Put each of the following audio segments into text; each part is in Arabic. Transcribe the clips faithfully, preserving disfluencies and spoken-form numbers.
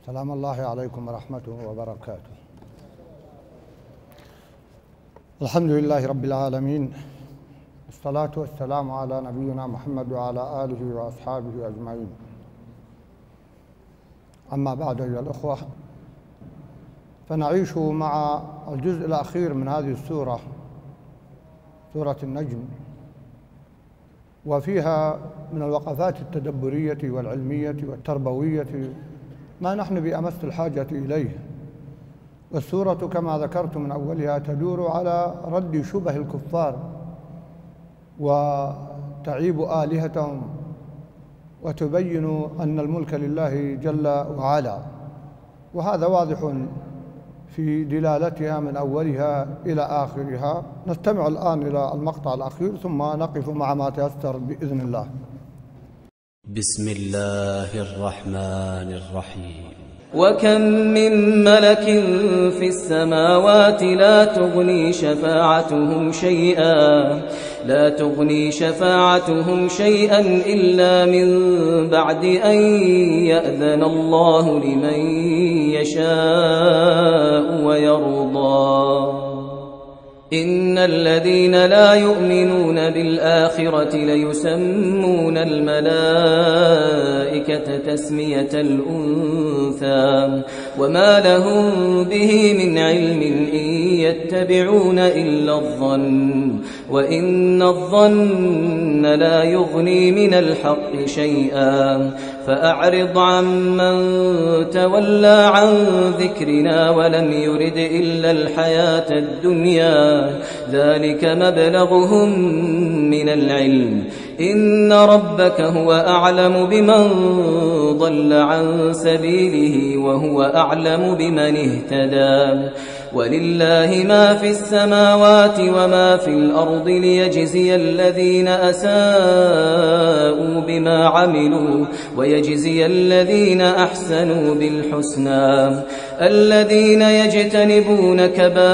سلام الله عليكم ورحمته وبركاته. الحمد لله رب العالمين، والصلاة والسلام على نبينا محمد وعلى آله وأصحابه أجمعين. أما بعد أيها الأخوة، فنعيش مع الجزء الأخير من هذه السورة، سورة النجم، وفيها من الوقفات التدبرية والعلمية والتربوية ما نحن بأمس الحاجة إليه. والسورة كما ذكرت من أولها تدور على رد شبه الكفار وتعيب آلهتهم وتبين أن الملك لله جل وعلا، وهذا واضح في دلالتها من أولها إلى آخرها. نستمع الآن إلى المقطع الأخير ثم نقف مع ما تيسر بإذن الله. بسم الله الرحمن الرحيم. وكم من ملك في السماوات لا تغني شفاعتهم شيئا لا تغني شفاعتهم شيئا إلا من بعد أن يأذن الله لمن يشاء ويرضى. إن الذين لا يؤمنون بالآخرة ليسمون الملائكة تسمية الأنثى وما لهم به من علم إن يتبعون إلا الظن وإن الظن لا يغني من الحق شيئا. فأعرض عمن تولى عن ذكرنا ولم يرد إلا الحياة الدنيا ذلك مبلغهم من العلم. إن ربك هو أعلم بمن ضل عن سبيله وهو أعلم بمن اهتدى. ولله ما في السماوات وما في الأرض ليجزي الذين أساءوا بما عملوا ويجزي الذين أحسنوا بالحسنى. الذين يجتنبون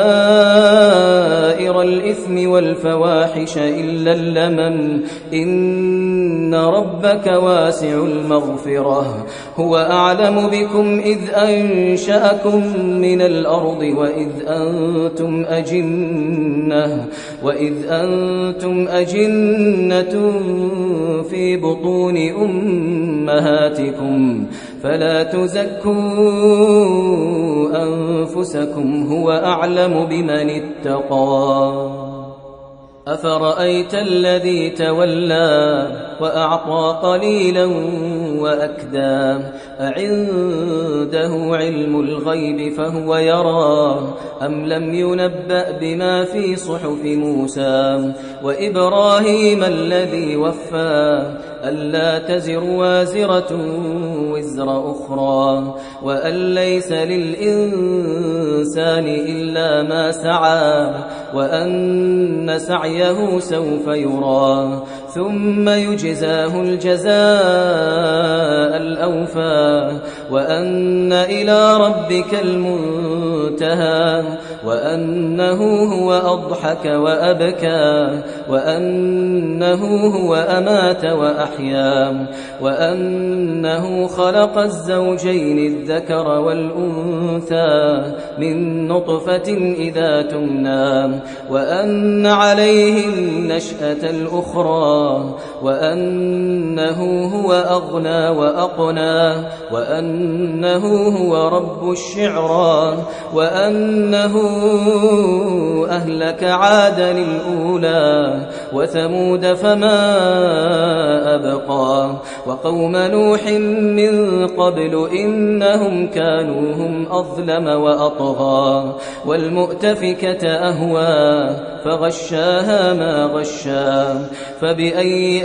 كبائر الإثم والفواحش إلا اللمم إن ربك واسع المغفرة. هو أعلم بكم إذ أنشأكم من الأرض وإذ أنتم أجنة وإذ أنتم أجنة في بطون أمهاتكم فلا تزكوا أنفسكم هو أعلم بمن اتقى. أفرأيت الذي تولى وأعطى قليلا وأكدى أعنده علم الغيب فهو يرى أم لم ينبأ بما في صحف موسى وإبراهيم الذي وفى ألا تزر وازرة وزر أخرى وأن ليس للإنسان إلا ما سعى وأن سعيه سوف يرى ثم يجزاه الجزاء الأوفى وأن إلى ربك المنتهى وأنه هو أضحك وأبكى وأنه هو أمات وأحيا وأنه خلق الزوجين الذكر والأنثى من نطفة إذا تمنى وأن عليه النشأة الأخرى وأنه هو أغنى وأقنى وأنه هو رب الشعرى وأنه أهلك عادا الأولى وثمود فما أبقى وقوم نوح من قبل إنهم كانوا هم أظلم وأطغى والمؤتفكة أهوى فغشاها ما غشا. فبأي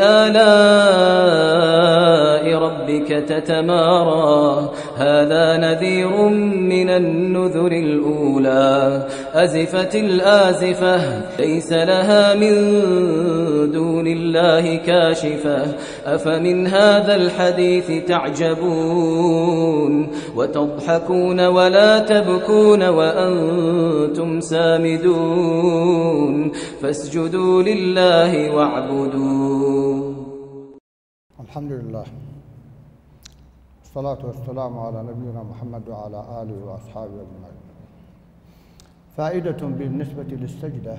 آلاء ربك تتمارى. هذا نذير من النذر الأولى. أزفت الآزفة ليس لها من دون الله كاشفة. أفمن هذا الحديث تعجبون وتضحكون ولا تبكون وأنتم سامدون فاسجدوا لله واعبدوا. الحمد لله، والصلاة والسلام على نبينا محمد وعلى آله وأصحابه أجمعين. فائدة بالنسبة للسجدة: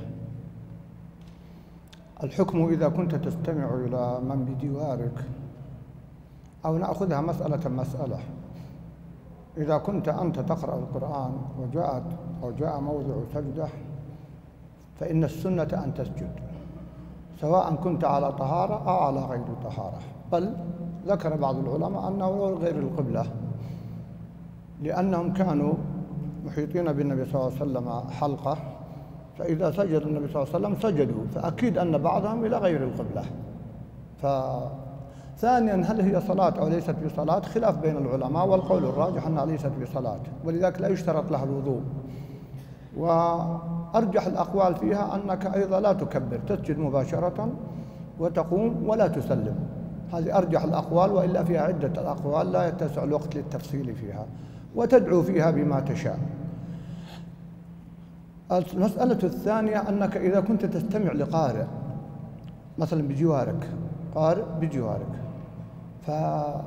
الحكم إذا كنت تستمع إلى من بجوارك، أو نأخذها مسألة مسألة. إذا كنت أنت تقرأ القرآن وجاءت أو جاء موضع سجدة، فإن السنة أن تسجد، سواء كنت على طهارة أو على غير طهارة. بل ذكر بعض العلماء أنه غير القبلة، لأنهم كانوا محيطين بالنبي صلى الله عليه وسلم حلقة، فإذا سجد النبي صلى الله عليه وسلم سجدوا، فأكيد أن بعضهم إلى غير القبلة. ثانيا، هل هي صلاة أو ليست بصلاة؟ خلاف بين العلماء، والقول الراجح أنها ليست بصلاة، ولذلك لا يشترط لها الوضوء. وأرجح الأقوال فيها أنك أيضا لا تكبر، تسجد مباشرة وتقوم ولا تسلم. هذه أرجح الأقوال، وإلا فيها عدة الأقوال لا يتسع الوقت للتفصيل فيها، وتدعو فيها بما تشاء. المسألة الثانية أنك إذا كنت تستمع لقارئ مثلا بجوارك، قارئ بجوارك، فإن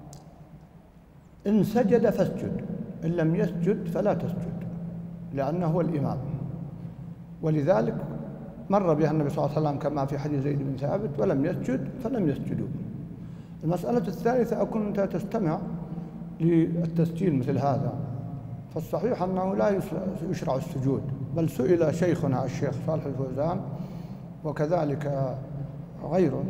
سجد فاسجد، إن لم يسجد فلا تسجد، لأنه هو الإمام. ولذلك مر بها النبي صلى الله عليه وسلم كما في حديث زيد بن ثابت: ولم يسجد فلم يسجدوا. المسألة الثالثة: أكنت تستمع للتسجيل مثل هذا، فالصحيح أنه لا يشرع السجود، بل سئل شيخنا الشيخ صالح الفوزان وكذلك غيره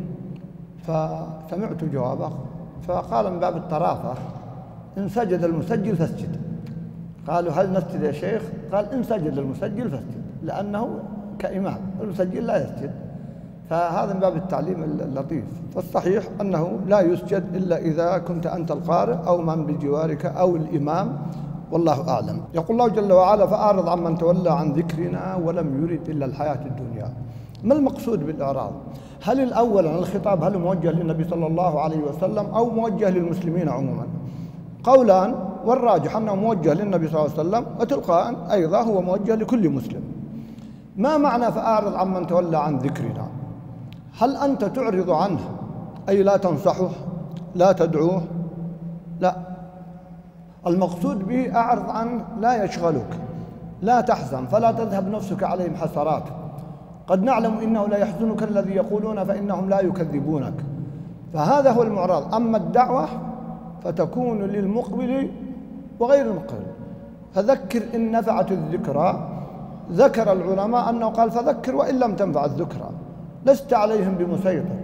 فسمعت جوابه، فقال من باب الطرافة: إن سجد المسجل فاسجد. قالوا: هل نسجد يا شيخ؟ قال: إن سجد المسجل فاسجد، لأنه كإمام، المسجل لا يسجد. فهذا من باب التعليم اللطيف. فالصحيح أنه لا يسجد إلا إذا كنت أنت القارئ أو من بجوارك أو الإمام، والله أعلم. يقول الله جل وعلا: فأعرض عمن تولى عن ذكرنا ولم يرد إلا الحياة الدنيا. ما المقصود بالإعراض؟ هل الأول الخطاب هل موجه للنبي صلى الله عليه وسلم أو موجه للمسلمين عموما؟ قولان، والراجح أنه موجه للنبي صلى الله عليه وسلم، وتلقاء أيضا هو موجه لكل مسلم. ما معنى فأعرض عمن تولى عن ذكرنا؟ هل أنت تعرض عنه أي لا تنصحه، لا تدعوه؟ لا، المقصود به أعرض عنه لا يشغلك، لا تحزن، فلا تذهب نفسك عليهم حسرات. قد نعلم إنه لا يحزنك الذي يقولون فإنهم لا يكذبونك. فهذا هو المعراض. أما الدعوة فتكون للمقبل وغير المقبل. فذكر إن نفعت الذكرى. ذكر العلماء أنه قال: فذكر وإن لم تنفع الذكرى، لست عليهم بمسيطر.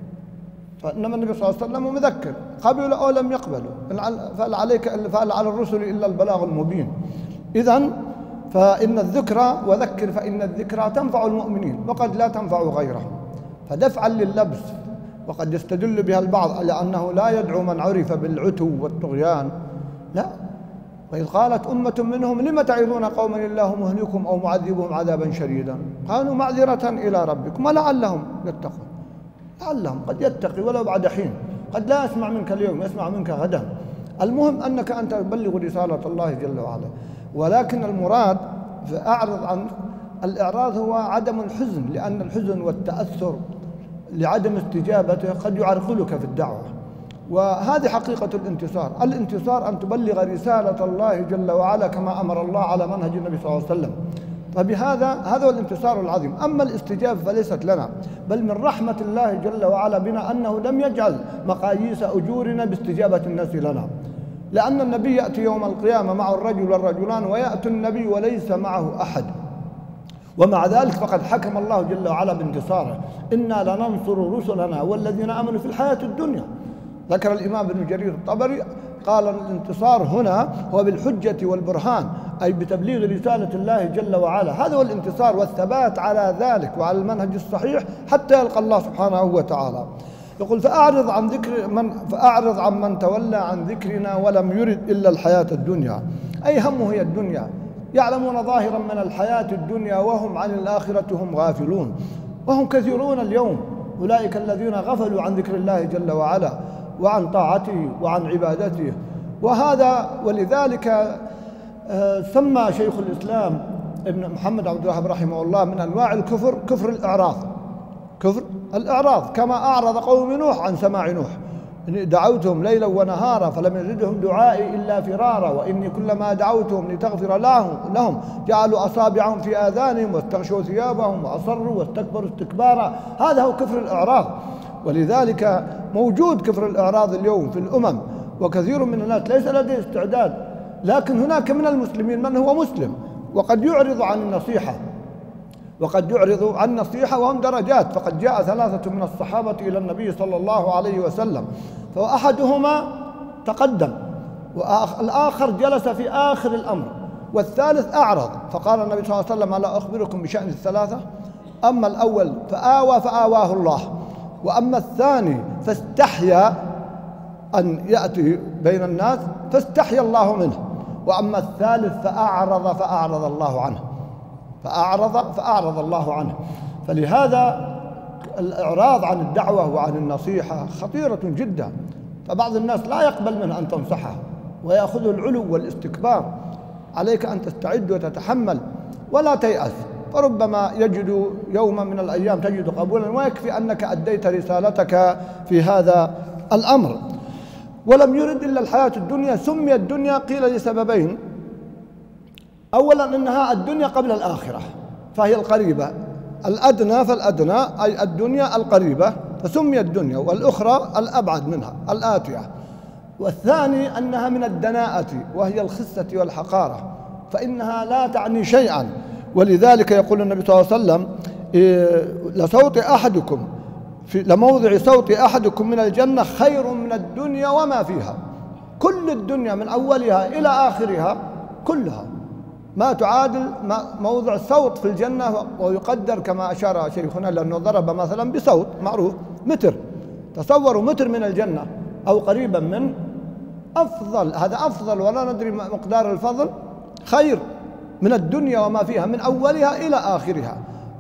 فإنما النبي صلى الله عليه وسلم مذكر، قبلوا أو لم يقبلوا، فهل عليك فهل على الرسل إلا البلاغ المبين. إذن فإن الذكرى، وذكر فإن الذكرى تنفع المؤمنين وقد لا تنفع غيرهم. فدفعا لللبس، وقد يستدل بها البعض على أنه لا يدعو من عرف بالعتو والطغيان، لا. وإذ قالت أمة منهم: لم تعظون قوما الله مهلكهم أو معذبهم عذابا شديدا، قالوا معذرة إلى ربكم ولعلهم يتقون. لعلهم قد يتقي ولو بعد حين، قد لا يسمع منك اليوم، يسمع منك غدا. المهم أنك أنت تبلغ رسالة الله جل وعلا. ولكن المراد فأعرض عن الإعراض هو عدم الحزن، لأن الحزن والتأثر لعدم استجابته قد يعرقلك في الدعوة. وهذه حقيقة الانتصار. الانتصار أن تبلغ رسالة الله جل وعلا كما أمر الله على منهج النبي صلى الله عليه وسلم. فبهذا هذا هو الانتصار العظيم. أما الاستجابة فليست لنا، بل من رحمة الله جل وعلا بنا أنه لم يجعل مقاييس أجورنا باستجابة الناس لنا. لأن النبي يأتي يوم القيامة معه الرجل والرجلان، ويأتي النبي وليس معه أحد، ومع ذلك فقد حكم الله جل وعلا بانتصاره: إنا لننصر رسلنا والذين آمنوا في الحياة الدنيا. ذكر الإمام ابن جرير الطبري قال: الانتصار هنا هو بالحجة والبرهان، أي بتبليغ رسالة الله جل وعلا. هذا هو الانتصار والثبات على ذلك وعلى المنهج الصحيح حتى يلقى الله سبحانه وتعالى. يقول: فأعرض عن ذكر من فأعرض عن من تولى عن ذكرنا ولم يرد إلا الحياة الدنيا، أي همه هي الدنيا. يعلمون ظاهرا من الحياة الدنيا وهم عن الآخرة هم غافلون، وهم كثيرون اليوم. أولئك الذين غفلوا عن ذكر الله جل وعلا وعن طاعته وعن عبادته. وهذا ولذلك سمى شيخ الإسلام ابن محمد عبد الوهاب رحمه الله من أنواع الكفر كفر الإعراض، كفر الإعراض، كما أعرض قوم نوح عن سماع نوح، إني دعوتهم ليلا ونهارا فلم يزدهم دعائي إلا فرارا وإني كلما دعوتهم لتغفر لهم لهم جعلوا أصابعهم في آذانهم واستغشوا ثيابهم وأصروا واستكبروا استكبارا. هذا هو كفر الإعراض، ولذلك موجود كفر الإعراض اليوم في الأمم، وكثير من الناس ليس لديه استعداد. لكن هناك من المسلمين من هو مسلم وقد يعرض عن النصيحة، وقد يعرض عن النصيحة وهم درجات. فقد جاء ثلاثة من الصحابة إلى النبي صلى الله عليه وسلم، فأحدهما تقدم والآخر جلس في آخر الأمر والثالث أعرض. فقال النبي صلى الله عليه وسلم: ألا أخبركم بشأن الثلاثة؟ أما الأول فآوى فآواه الله، وأما الثاني فاستحيا أن يأتي بين الناس فاستحيا الله منه، وأما الثالث فأعرض فأعرض الله عنه فأعرض فأعرض الله عنه. فلهذا الإعراض عن الدعوة وعن النصيحة خطيرة جدا، فبعض الناس لا يقبل منه أن تنصحه ويأخذ العلو والاستكبار. عليك أن تستعد وتتحمل ولا تيأس، فربما يجد يوما من الأيام تجد قبولا، ويكفي أنك أديت رسالتك في هذا الأمر. ولم يرد إلا الحياة الدنيا. سمي الدنيا قيل لسببين: أولا أنها الدنيا قبل الآخرة فهي القريبة، الأدنى فالأدنى أي الدنيا القريبة فسمي الدنيا، والأخرى الأبعد منها الآتية. والثاني أنها من الدناءة وهي الخسة والحقارة، فإنها لا تعني شيئا. ولذلك يقول النبي صلى الله عليه وسلم: لصوت أحدكم في لموضع صوت أحدكم من الجنة خير من الدنيا وما فيها. كل الدنيا من أولها إلى آخرها كلها ما تعادل موضع صوت في الجنة، ويقدر كما أشار شيخنا لأنه ضرب مثلا بصوت معروف متر. تصوروا متر من الجنة أو قريبا من أفضل، هذا أفضل ولا ندري مقدار الفضل، خير من الدنيا وما فيها من أولها إلى آخرها.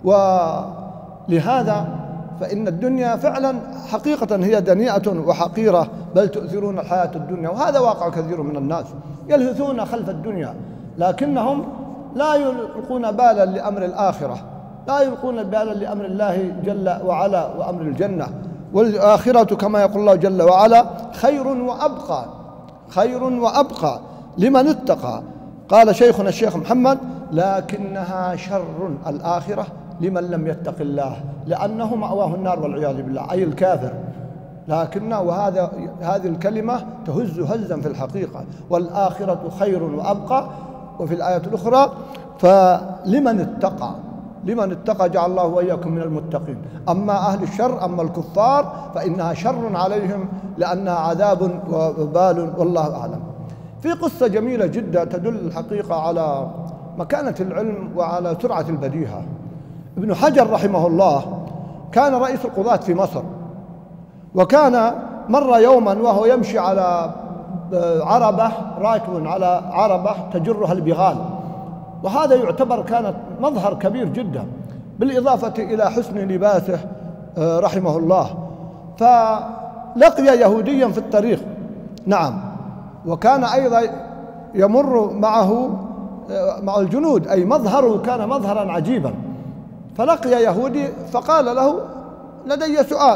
ولهذا فإن الدنيا فعلا حقيقة هي دنيئة وحقيرة، بل تؤثرون الحياة الدنيا. وهذا واقع كثير من الناس يلهثون خلف الدنيا، لكنهم لا يلقون بالا لأمر الآخرة، لا يلقون بالا لأمر الله جل وعلا وأمر الجنة. والآخرة كما يقول الله جل وعلا: خير وأبقى، خير وأبقى لمن اتقى. قال شيخنا الشيخ محمد: لكنها شر الآخرة لمن لم يتق الله، لأنه مأواه النار والعياذ بالله، أي الكافر. لكن وهذا هذه الكلمة تهز هزا في الحقيقة. والآخرة خير وأبقى. وفي الآية الأخرى: فلمن اتقى، لمن اتقى جعل الله وإياكم من المتقين. أما أهل الشر، أما الكفار، فإنها شر عليهم لأنها عذاب وبال، والله أعلم. في قصة جميلة جدا تدل الحقيقة على مكانة العلم وعلى سرعة البديهة. ابن حجر رحمه الله كان رئيس القضاة في مصر، وكان مر يوما وهو يمشي على عربة، راكب على عربة تجرها البغال، وهذا يعتبر كانت مظهر كبير جدا، بالإضافة إلى حسن لباسه رحمه الله. فلقي يهوديا في الطريق، نعم، وكان أيضا يمر معه مع الجنود، أي مظهره كان مظهرا عجيبا. فلقي يهودي فقال له: لدي سؤال.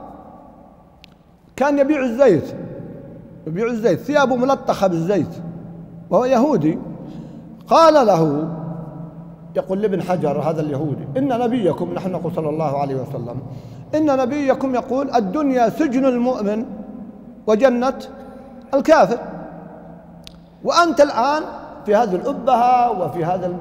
كان يبيع الزيت، يبيع الزيت، ثيابه ملطخة بالزيت وهو يهودي. قال له، يقول لابن حجر هذا اليهودي: إن نبيكم، نحن نقول صلى الله عليه وسلم، إن نبيكم يقول: الدنيا سجن المؤمن وجنة الكافر، وأنت الآن في هذه الأبهة وفي هذا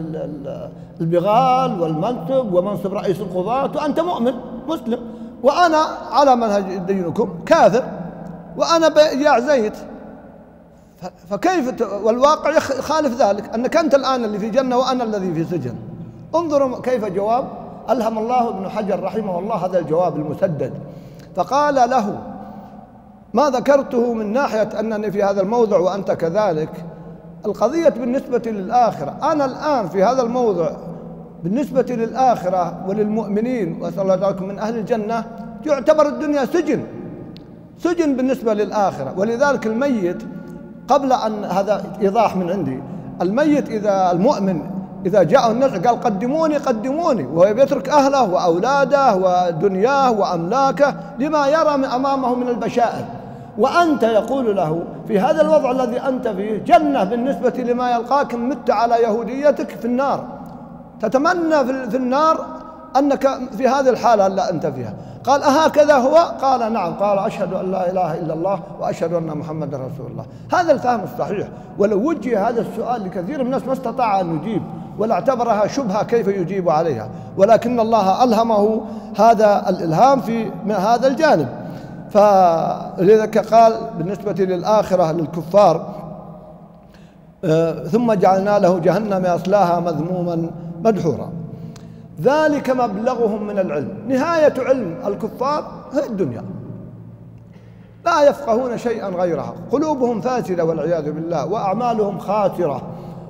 البغال والمنصب ومنصب رئيس القضاة، وأنت مؤمن مسلم، وأنا على منهج دينكم كافر، وأنا بياع زيت. فكيف، والواقع يخالف ذلك، أنك أنت الآن اللي في جنة وأنا الذي في سجن. انظروا كيف جواب ألهم الله ابن حجر رحمه الله هذا الجواب المسدد. فقال له: ما ذكرته من ناحية أنني في هذا الموضع وأنت كذلك، القضية بالنسبة للآخرة. أنا الآن في هذا الموضع بالنسبة للآخرة وللمؤمنين، وأسأل الله لكم من أهل الجنة، يعتبر الدنيا سجن، سجن بالنسبة للآخرة. ولذلك الميت، قبل أن، هذا إيضاح من عندي، الميت إذا المؤمن إذا جاء النزع قال قدموني قدموني، وهو يترك أهله وأولاده ودنياه وأملاكه لما يرى أمامه من البشائر، وأنت يقول له في هذا الوضع الذي أنت فيه جنة بالنسبة لما يلقاك إن مت على يهوديتك في النار، تتمنى في النار أنك في هذه الحالة اللي أنت فيها. قال أهكذا هو؟ قال نعم. قال أشهد أن لا إله إلا الله وأشهد أن محمد رسول الله. هذا الفهم الصحيح. ولو وجه هذا السؤال لكثير من الناس ما استطاع أن يجيب، ولا اعتبرها شبهة كيف يجيب عليها، ولكن الله ألهمه هذا الإلهام في هذا الجانب. فلذلك قال بالنسبة للآخرة للكفار ثم جعلنا له جهنم يصلاها مذموما مدحورا. ذلك مبلغهم من العلم. نهاية علم الكفار هي الدنيا، لا يفقهون شيئا غيرها، قلوبهم فاسدة والعياذ بالله، وأعمالهم خاسرة،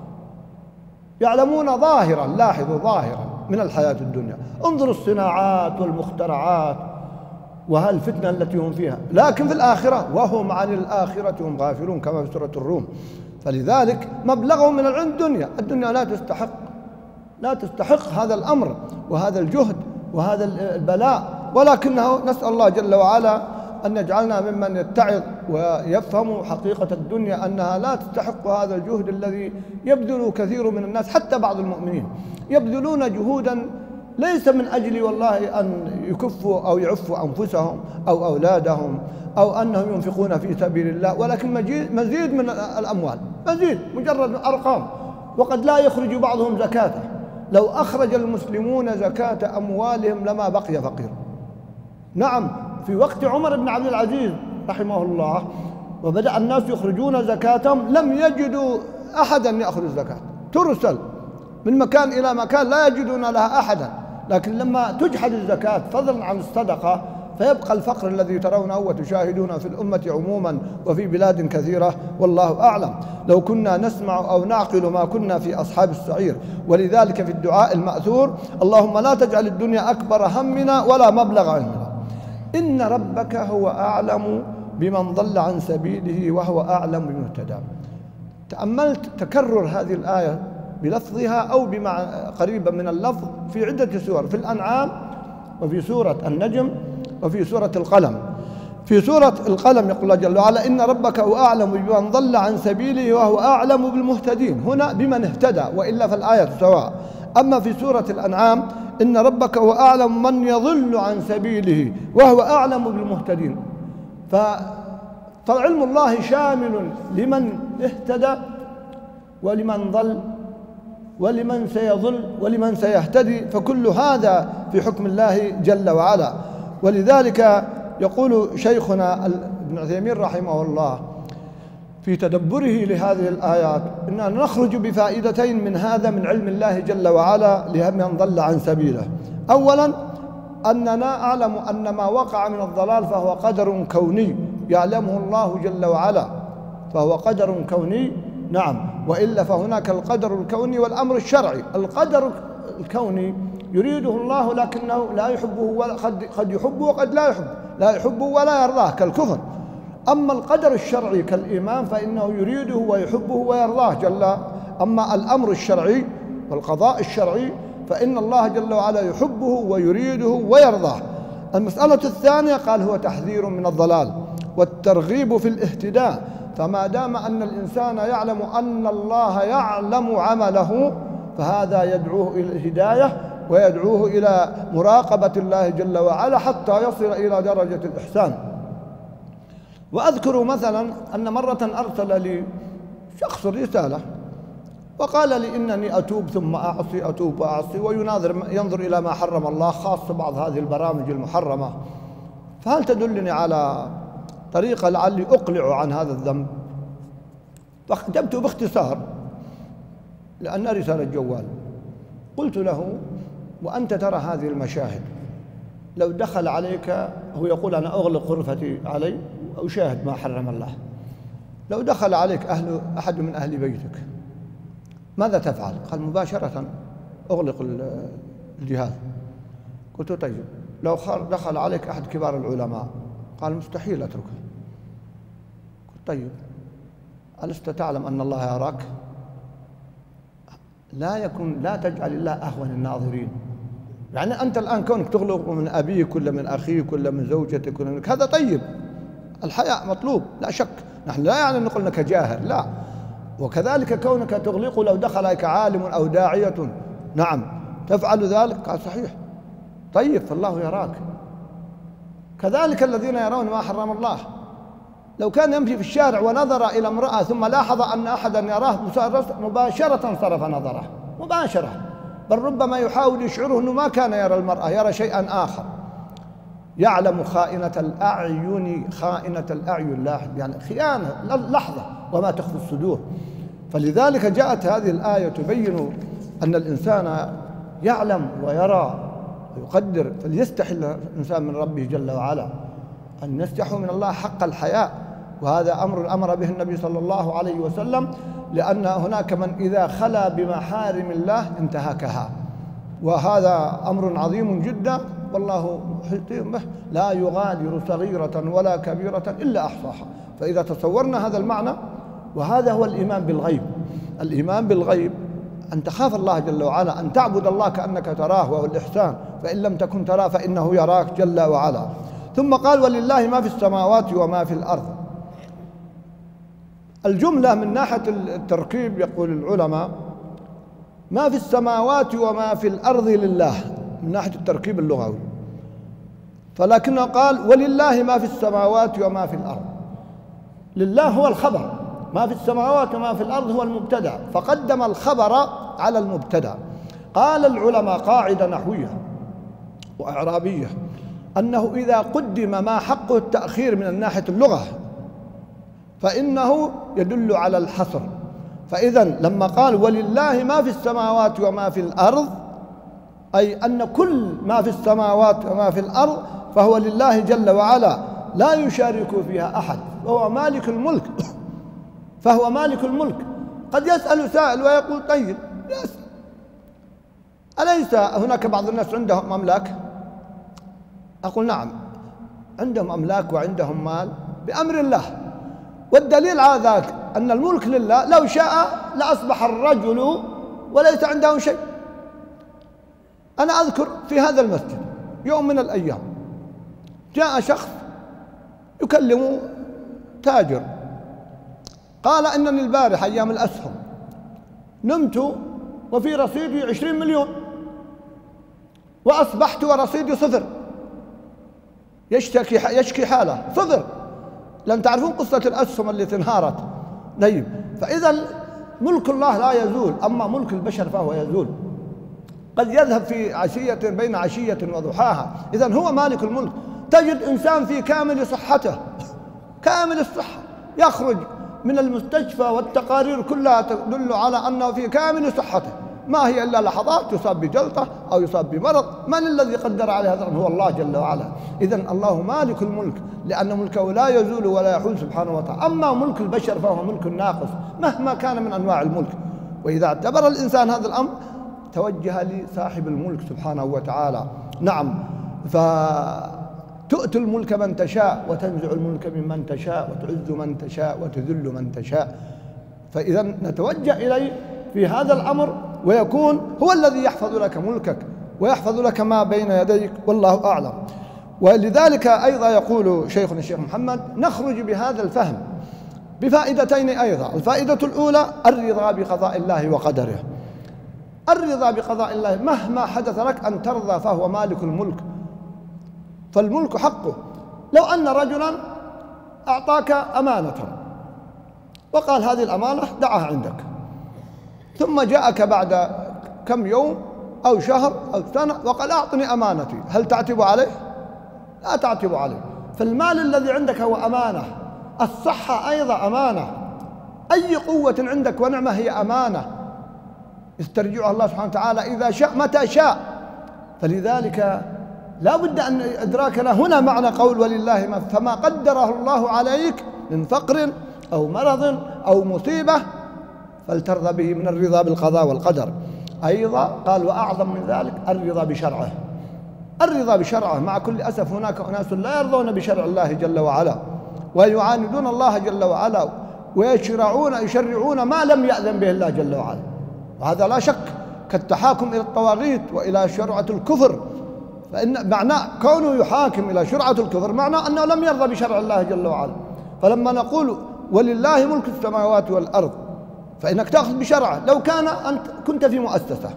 يعلمون ظاهرا، لاحظوا ظاهرا من الحياة الدنيا، انظروا الصناعات والمخترعات وهالفتنة التي هم فيها، لكن في الآخرة وهم عن الآخرة هم غافلون كما في سورة الروم. فلذلك مبلغهم من العلم الدنيا، الدنيا لا تستحق لا تستحق هذا الأمر وهذا الجهد وهذا البلاء، ولكنه نسأل الله جل وعلا أن يجعلنا ممن يتعظ ويفهم حقيقة الدنيا أنها لا تستحق هذا الجهد الذي يبذل كثير من الناس، حتى بعض المؤمنين يبذلون جهودا ليس من أجل والله أن يكفوا أو يعفوا أنفسهم أو أولادهم أو أنهم ينفقون في سبيل الله، ولكن مزيد من الأموال، مزيد مجرد أرقام، وقد لا يخرج بعضهم زكاته. لو أخرج المسلمون زكاة أموالهم لما بقي فقير. نعم، في وقت عمر بن عبد العزيز رحمه الله وبدأ الناس يخرجون زكاتهم لم يجدوا أحدا يأخذ الزكاة، ترسل من مكان إلى مكان لا يجدون لها أحدا، لكن لما تجحد الزكاة فضلا عن الصدقة فيبقى الفقر الذي ترونه وتشاهدونه في الأمة عموما وفي بلاد كثيرة، والله أعلم. لو كنا نسمع أو نعقل ما كنا في أصحاب السعير. ولذلك في الدعاء المأثور اللهم لا تجعل الدنيا أكبر همنا ولا مبلغ علمنا، إن ربك هو أعلم بمن ضل عن سبيله وهو أعلم بمهتدى. تأملت تكرر هذه الآية بلفظها أو بمع قريبا من اللفظ في عدة سور، في الأنعام وفي سورة النجم وفي سورة القلم. في سورة القلم يقول الله جل وعلا إن ربك هو أعلم بمن ضل عن سبيله وهو أعلم بالمهتدين، هنا بمن اهتدى، وإلا فالآية سواء. أما في سورة الأنعام إن ربك هو أعلم من يضل عن سبيله وهو أعلم بالمهتدين. فعلم الله شامل لمن اهتدى ولمن ضل ولمن سيضل ولمن سيهتدي، فكل هذا في حكم الله جل وعلا. ولذلك يقول شيخنا ابن عثيمين رحمه الله في تدبره لهذه الآيات إننا نخرج بفائدتين من هذا من علم الله جل وعلا لمن ضل عن سبيله. أولا أننا نعلم أن ما وقع من الضلال فهو قدر كوني يعلمه الله جل وعلا، فهو قدر كوني. نعم، وإلا فهناك القدر الكوني والأمر الشرعي. القدر الكوني يريده الله لكنه لا يحبه، وقد قد يحبه وقد لا يحبه، لا يحبه ولا يرضاه كالكفر. أما القدر الشرعي كالإيمان فإنه يريده ويحبه ويرضاه جل. أما الأمر الشرعي والقضاء الشرعي فإن الله جل وعلا يحبه ويريده ويرضاه. المسألة الثانية قال هو تحذير من الضلال والترغيب في الاهتداء، فما دام أن الإنسان يعلم أن الله يعلم عمله فهذا يدعوه إلى الهداية ويدعوه إلى مراقبة الله جل وعلا حتى يصل إلى درجة الإحسان. وأذكر مثلا أن مرة أرسل لي شخص رسالة وقال لي إنني أتوب ثم أعصي أتوب وأعصي ويناظر ينظر إلى ما حرم الله، خاصة بعض هذه البرامج المحرمة، فهل تدلني على طريقة لعلي أقلع عن هذا الذنب؟ فأجبت باختصار لأن رسالة جوال. قلت له وأنت ترى هذه المشاهد، لو دخل عليك، هو يقول أنا أغلق غرفتي علي وأشاهد ما حرم الله، لو دخل عليك أهل أحد من أهل بيتك ماذا تفعل؟ قال مباشرة أغلق الجهاز. قلت طيب لو دخل عليك أحد كبار العلماء؟ قال مستحيل أتركه. قلت طيب ألست تعلم أن الله يراك؟ لا يكون لا تجعل الله أهون الناظرين. يعني أنت الآن كونك تغلق من أبيك ولا من أخيك ولا من زوجتك ولا منك هذا طيب، الحياء مطلوب لا شك، نحن لا يعني نقول أنك جاهل لا، وكذلك كونك تغلق لو دخل عليك عالم أو داعية نعم تفعل ذلك قال صحيح طيب فالله يراك. كذلك الذين يرون ما حرم الله، لو كان يمشي في الشارع ونظر إلى امرأة ثم لاحظ أن أحدا يراه مباشرة صرف نظره مباشرة، بل ربما يحاول يشعره أنه ما كان يرى المرأة، يرى شيئا آخر. يعلم خائنة الأعين، خائنة الأعين لا يعني خيانة لحظة وما تخفي الصدور. فلذلك جاءت هذه الآية تبين أن الإنسان يعلم ويرى ويقدر، فليستحي الإنسان من ربه جل وعلا أن يستحوا من الله حق الحياء، وهذا أمر أمر به النبي صلى الله عليه وسلم، لأن هناك من إذا خلا بمحارم الله انتهكها، وهذا أمر عظيم جدا والله محيط به، لا يغادر صغيرة ولا كبيرة إلا أحصاها. فإذا تصورنا هذا المعنى، وهذا هو الإيمان بالغيب. الإيمان بالغيب أن تخاف الله جل وعلا، أن تعبد الله كأنك تراه، وهو الإحسان، فإن لم تكن تراه فإنه يراك جل وعلا. ثم قال ولله ما في السماوات وما في الأرض. الجملة من ناحية التركيب يقول العلماء ما في السماوات وما في الأرض لله من ناحية التركيب اللغوي، فلكنه قال ولله ما في السماوات وما في الأرض. لله هو الخبر، ما في السماوات وما في الأرض هو المبتدأ، فقدم الخبر على المبتدأ. قال العلماء قاعدة نحوية وإعرابية أنه إذا قدم ما حقه التأخير من ناحية اللغة فإنه يدل على الحصر. فإذا لما قال ولله ما في السماوات وما في الأرض، أي أن كل ما في السماوات وما في الأرض فهو لله جل وعلا لا يشارك فيها أحد، وهو مالك الملك فهو مالك الملك. قد يسأل سائل ويقول طيب يسأل أليس هناك بعض الناس عندهم أملاك؟ أقول نعم عندهم أملاك وعندهم مال بأمر الله، والدليل على ذلك أن الملك لله، لو شاء لأصبح الرجل وليس عنده شيء. أنا أذكر في هذا المسجد يوم من الأيام جاء شخص يكلم تاجر، قال إنني البارح أيام الأسهم نمت وفي رصيدي عشرين مليون وأصبحت ورصيدي صفر. يشتكي يشكي حاله صفر، لن تعرفون قصة الأسهم التي انهارت. طيب فإذا ملك الله لا يزول، أما ملك البشر فهو يزول، قد يذهب في عشية بين عشية وضحاها. إذن هو مالك الملك. تجد إنسان في كامل صحته، كامل الصحة، يخرج من المستشفى والتقارير كلها تدل على أنه في كامل صحته، ما هي إلا لحظات يصاب بجلطة أو يصاب بمرض. من الذي قدر عليه هذا؟ هو الله جل وعلا. إذن الله مالك الملك، لأن ملكه لا يزول ولا يحول سبحانه وتعالى. أما ملك البشر فهو ملك ناقص مهما كان من أنواع الملك. وإذا اعتبر الإنسان هذا الأمر توجه لصاحب الملك سبحانه وتعالى. نعم، فتؤتي الملك من تشاء وتنزع الملك ممن تشاء وتعز من تشاء وتذل من تشاء. فإذا نتوجه إليه في هذا الأمر، ويكون هو الذي يحفظ لك ملكك ويحفظ لك ما بين يديك، والله أعلم. ولذلك أيضا يقول شيخنا الشيخ محمد نخرج بهذا الفهم بفائدتين أيضا. الفائدة الأولى الرضا بقضاء الله وقدره. الرضا بقضاء الله، مهما حدث لك أن ترضى، فهو مالك الملك، فالملك حقه. لو أن رجلا أعطاك أمانة وقال هذه الأمانة دعها عندك، ثم جاءك بعد كم يوم أو شهر أو سنة وقال أعطني أمانتي، هل تعتب عليه؟ لا تعتب عليه. فالمال الذي عندك هو أمانة، الصحة أيضا أمانة، أي قوة عندك ونعمة هي أمانة يسترجعها الله سبحانه وتعالى إذا شاء متى شاء. فلذلك لا بد أن إدراكنا هنا معنى قول ولله ما، فما قدره الله عليك من فقر أو مرض أو مصيبة فلترضى به من الرضا بالقضاء والقدر. أيضا قال وأعظم من ذلك الرضا بشرعه. الرضا بشرعه، مع كل أسف هناك أناس لا يرضون بشرع الله جل وعلا ويعاندون الله جل وعلا ويشرعون يشرعون ما لم يأذن به الله جل وعلا. وهذا لا شك كالتحاكم إلى الطواغيت وإلى شرعة الكفر، فإن معناه كونه يحاكم إلى شرعة الكفر معناه أنه لم يرضى بشرع الله جل وعلا. فلما نقول ولله ملك السماوات والأرض فإنك تأخذ بشرعه. لو كان أنت كنت في مؤسسة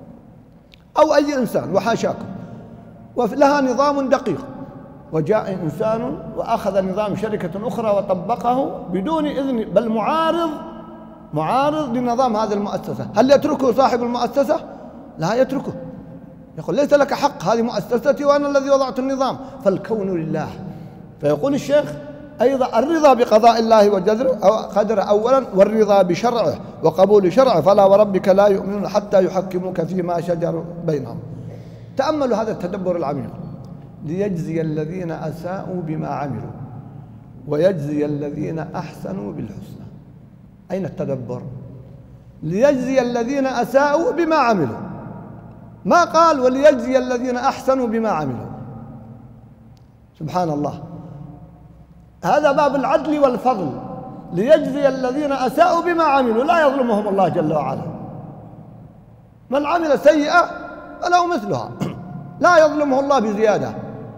أو أي إنسان وحاشاكم ولها نظام دقيق، وجاء إنسان وأخذ نظام شركة أخرى وطبقه بدون إذن، بل معارض معارض لنظام هذه المؤسسة، هل يتركه صاحب المؤسسة؟ لا يتركه، يقول ليس لك حق، هذه مؤسستي وأنا الذي وضعت النظام، فالكون لله. فيقول الشيخ أيضا الرضا بقضاء الله وجدره أو قدره أولا، والرضا بشرعه وقبول شرعه، فلا وربك لا يؤمنون حتى يحكموك فيما شجر بينهم. تأملوا هذا التدبر العميق. ليجزي الذين أساءوا بما عملوا ويجزي الذين أحسنوا بالحسنى. أين التدبر؟ ليجزي الذين أساءوا بما عملوا، ما قال وليجزي الذين أحسنوا بما عملوا. سبحان الله، هذا باب العدل والفضل. ليجزي الذين أساءوا بما عملوا، لا يظلمهم الله جل وعلا. من عمل سيئة فله مثلها، لا يظلمه الله بزيادة.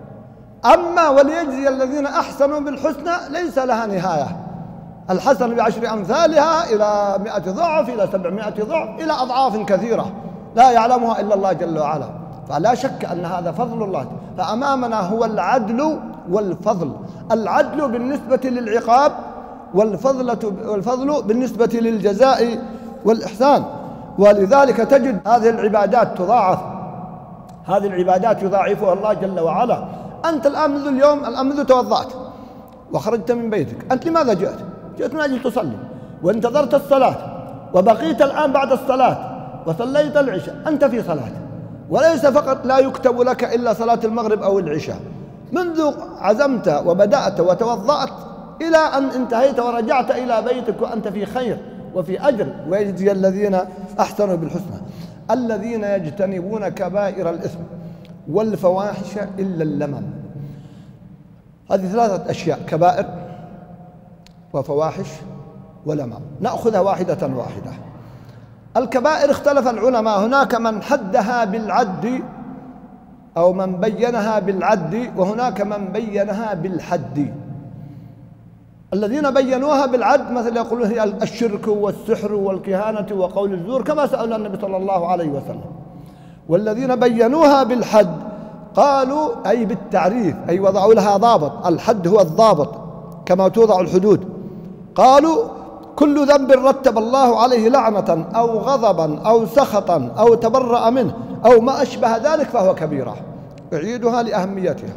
أما وليجزي الذين أحسنوا بالحسنى ليس لها نهاية، الحسن بعشر أمثالها إلى مئة ضعف إلى سبعمائة ضعف إلى أضعاف كثيرة لا يعلمها إلا الله جل وعلا. فلا شك أن هذا فضل الله. فأمامنا هو العدل والفضل، العدل بالنسبة للعقاب والفضل والفضل بالنسبة للجزاء والإحسان. ولذلك تجد هذه العبادات تضاعف، هذه العبادات يضاعفها الله جل وعلا. أنت الآن منذ اليوم الآن منذ توضأت وخرجت من بيتك، أنت لماذا جئت؟ جئت من أجل تصلي وانتظرت الصلاة، وبقيت الآن بعد الصلاة وصليت العشاء، أنت في صلاة، وليس فقط لا يكتب لك إلا صلاة المغرب أو العشاء. منذ عزمت وبدأت وتوضأت إلى أن انتهيت ورجعت إلى بيتك وأنت في خير وفي أجر. ويجزي الذين أحسنوا بالحسنى الذين يجتنبون كبائر الإثم والفواحش إلا اللمم. هذه ثلاثة أشياء: كبائر وفواحش ولمم. نأخذها واحدة واحدة. الكبائر اختلف العلماء، هناك من حدها بالعد أو من بينها بالعد، وهناك من بينها بالحد. الذين بينوها بالعد مثل يقولون هي الشرك والسحر والكهانة وقول الزور كما سأل النبي صلى الله عليه وسلم. والذين بينوها بالحد قالوا أي بالتعريف، أي وضعوا لها ضابط، الحد هو الضابط كما توضع الحدود. قالوا كل ذنب رتب الله عليه لعنة أو غضبا أو سخطا أو تبرأ منه أو ما أشبه ذلك فهو كبيرة. أعيدها لأهميتها،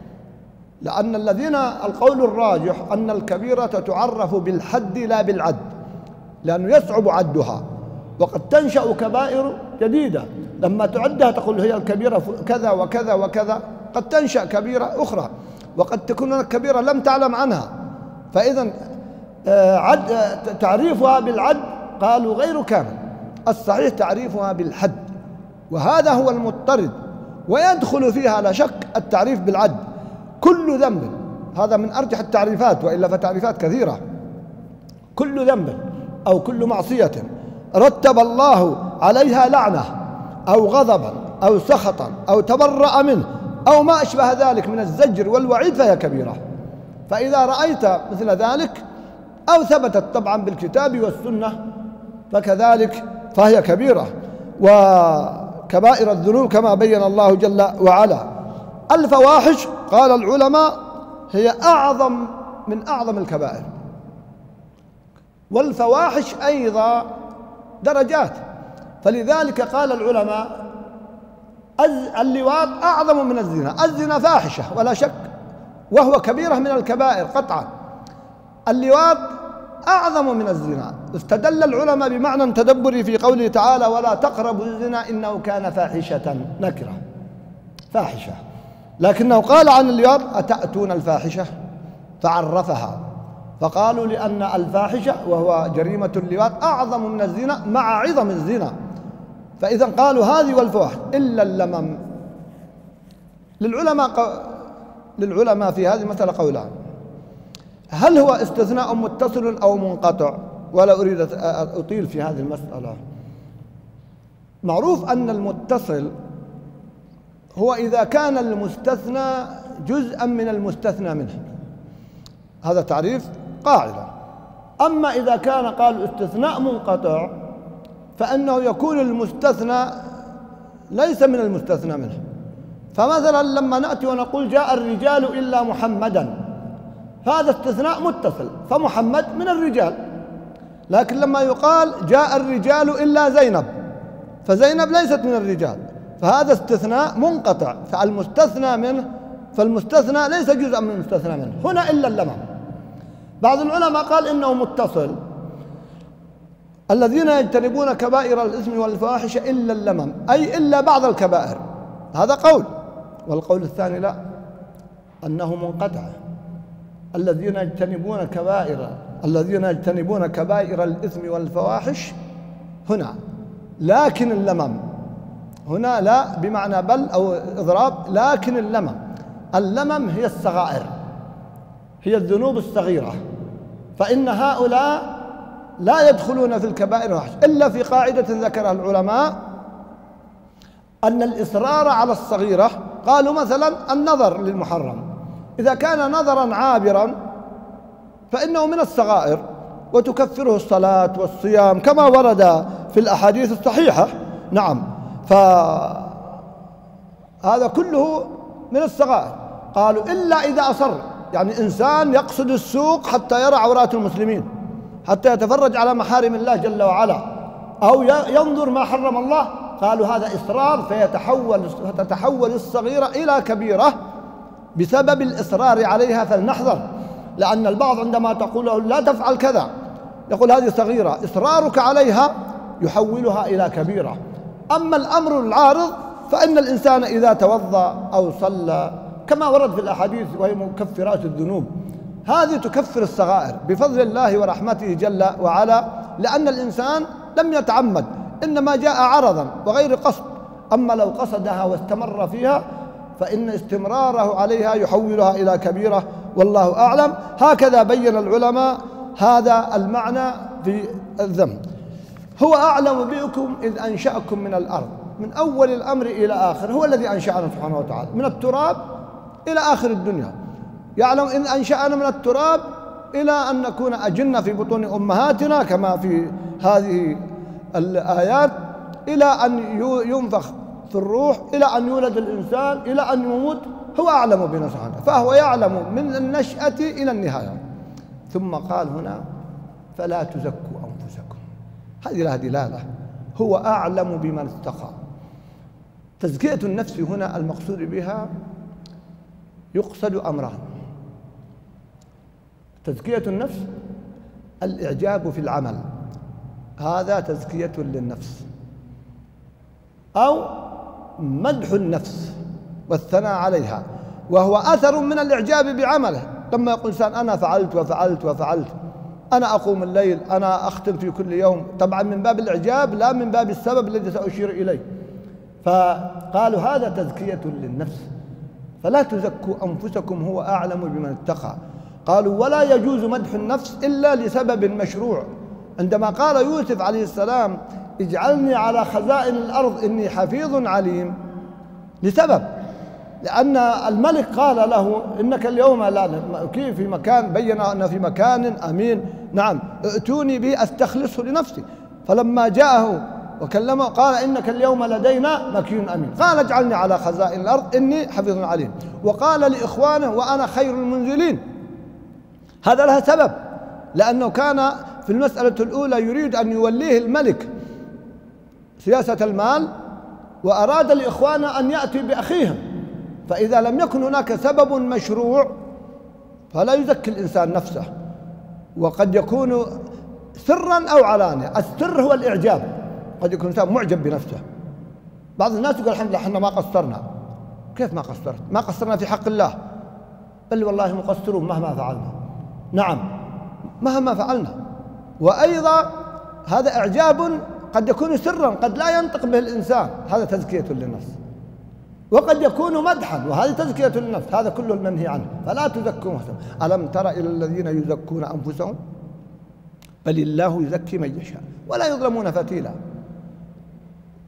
لأن الذين القول الراجح أن الكبيرة تعرف بالحد لا بالعد، لأنه يصعب عدها، وقد تنشأ كبائر جديدة لما تعدها تقول هي الكبيرة كذا وكذا وكذا، قد تنشأ كبيرة أخرى وقد تكون الكبيرة لم تعلم عنها. فإذا عد تعريفها بالعد قالوا غير كامل، الصحيح تعريفها بالحد، وهذا هو المضطرد. ويدخل فيها لا شك التعريف بالعد كل ذنب، هذا من أرجح التعريفات، وإلا فتعريفات كثيرة. كل ذنب أو كل معصية رتب الله عليها لعنة أو غضبا أو سخطا أو تبرأ منه أو ما أشبه ذلك من الزجر والوعيد فهي كبيرة. فإذا رأيت مثل ذلك أو ثبتت طبعا بالكتاب والسنة فكذلك فهي كبيرة. وكبائر الذنوب كما بين الله جل وعلا. الفواحش قال العلماء هي أعظم من أعظم الكبائر، والفواحش أيضا درجات. فلذلك قال العلماء اللواط أعظم من الزنا. الزنا فاحشة ولا شك، وهو كبيرة من الكبائر قطعا. اللواط أعظم من الزنا. استدل العلماء بمعنى تدبري في قوله تعالى ولا تقربوا الزنا إنه كان فاحشة، نكرة فاحشة، لكنه قال عن اللواط أتأتون الفاحشة فعرفها، فقالوا لأن الفاحشة وهو جريمة اللواط أعظم من الزنا مع عظم الزنا، فإذا قالوا هذه والفواحش إلا اللمم. للعلماء للعلماء في هذه المسألة قولان: هل هو استثناء متصل أو منقطع؟ ولا أريد أطيل في هذه المسألة. معروف أن المتصل هو إذا كان المستثنى جزءا من المستثنى منه، هذا تعريف قاعدة. أما إذا كان قالوا استثناء منقطع فإنه يكون المستثنى ليس من المستثنى منه. فمثلا لما نأتي ونقول جاء الرجال إلا محمدا، هذا استثناء متصل، فمحمد من الرجال. لكن لما يقال جاء الرجال إلا زينب، فزينب ليست من الرجال، فهذا استثناء منقطع، فالمستثنى منه فالمستثنى ليس جزءا من المستثنى منه هنا إلا اللمم. بعض العلماء قال إنه متصل، الذين يجتنبون كبائر الإثم والفواحش إلا اللمم، أي إلا بعض الكبائر، هذا قول. والقول الثاني لا، أنه منقطع، الذين يجتنبون كبائر الذين يجتنبون كبائر الإثم والفواحش هنا، لكن اللمم هنا لا بمعنى بل أو إضراب، لكن اللمم اللمم هي الصغائر، هي الذنوب الصغيرة، فإن هؤلاء لا يدخلون في الكبائر والفواحش إلا في قاعدة ذكرها العلماء، أن الإصرار على الصغيرة، قالوا مثلا النظر للمحرم إذا كان نظرا عابرا فإنه من الصغائر وتكفره الصلاة والصيام كما ورد في الأحاديث الصحيحة. نعم، فهذا كله من الصغائر. قالوا إلا إذا أصر، يعني إنسان يقصد السوق حتى يرى عورات المسلمين، حتى يتفرج على محارم الله جل وعلا، أو ينظر ما حرم الله، قالوا هذا إصرار، فيتحول فتتحول الصغيرة إلى كبيرة بسبب الإصرار عليها. فلنحذر، لأن البعض عندما تقول له لا تفعل كذا يقول هذه صغيرة، إصرارك عليها يحولها إلى كبيرة. أما الأمر العارض فإن الإنسان إذا توضأ أو صلى كما ورد في الأحاديث وهي مكفرات الذنوب، هذه تكفر الصغائر بفضل الله ورحمته جل وعلا، لأن الإنسان لم يتعمد، إنما جاء عرضا وغير قصد. أما لو قصدها واستمر فيها فإن استمراره عليها يحولها إلى كبيرة، والله أعلم. هكذا بين العلماء هذا المعنى في الذنب. هو أعلم بكم إذ أنشأكم من الأرض، من أول الأمر إلى آخر، هو الذي أنشأنا سبحانه وتعالى من التراب إلى آخر الدنيا. يعلم إذ أنشأنا من التراب إلى أن نكون أجنة في بطون أمهاتنا كما في هذه الآيات، إلى أن ينفخ في الروح، إلى أن يولد الإنسان، إلى أن يموت. هو أعلم بنا سبحانه، فهو يعلم من النشأة إلى النهاية. ثم قال هنا فلا تزكوا أنفسكم، هذه لها دلالة، هو أعلم بمن اتقى. تزكية النفس هنا المقصود بها يقصد أمران. تزكية النفس الإعجاب في العمل، هذا تزكية للنفس، أو مدح النفس والثناء عليها، وهو أثر من الإعجاب بعمله. لما يقول إنسان أنا فعلت وفعلت وفعلت، أنا أقوم الليل، أنا أختم في كل يوم، طبعا من باب الإعجاب لا من باب السبب الذي سأشير إليه. فقالوا هذا تزكية للنفس. فلا تزكوا أنفسكم هو أعلم بمن اتقى. قالوا ولا يجوز مدح النفس إلا لسبب مشروع. عندما قال يوسف عليه السلام اجعلني على خزائن الأرض إني حفيظ عليم، لسبب، لأن الملك قال له إنك اليوم لا كيف في مكان، بين أن في مكان أمين، نعم ائتوني به أستخلصه لنفسي. فلما جاءه وكلمه قال إنك اليوم لدينا مكين أمين، قال اجعلني على خزائن الأرض إني حفيظ عليم. وقال لإخوانه وأنا خير المنزلين، هذا لها سبب، لأنه كان في المسألة الأولى يريد أن يوليه الملك سياسة المال، وأراد لإخوانه أن يأتي بأخيهم. فإذا لم يكن هناك سبب مشروع فلا يزكي الإنسان نفسه، وقد يكون سرا أو علانية. السر هو الإعجاب، قد يكون إنسان معجب بنفسه. بعض الناس يقول الحمد لله احنا ما قصرنا. كيف ما قصرت؟ ما قصرنا في حق الله، بل والله مقصرون مهما فعلنا. نعم مهما فعلنا. وأيضا هذا إعجاب قد يكون سرا، قد لا ينطق به الإنسان، هذا تزكية للنفس. وقد يكون مدحا، وهذه تزكية للنفس، هذا كله المنهي عنه. فلا تزكوا أنفسكم، ألم تر إلى الذين يزكون أنفسهم بل الله يزكي من يشاء ولا يظلمون فتيلا.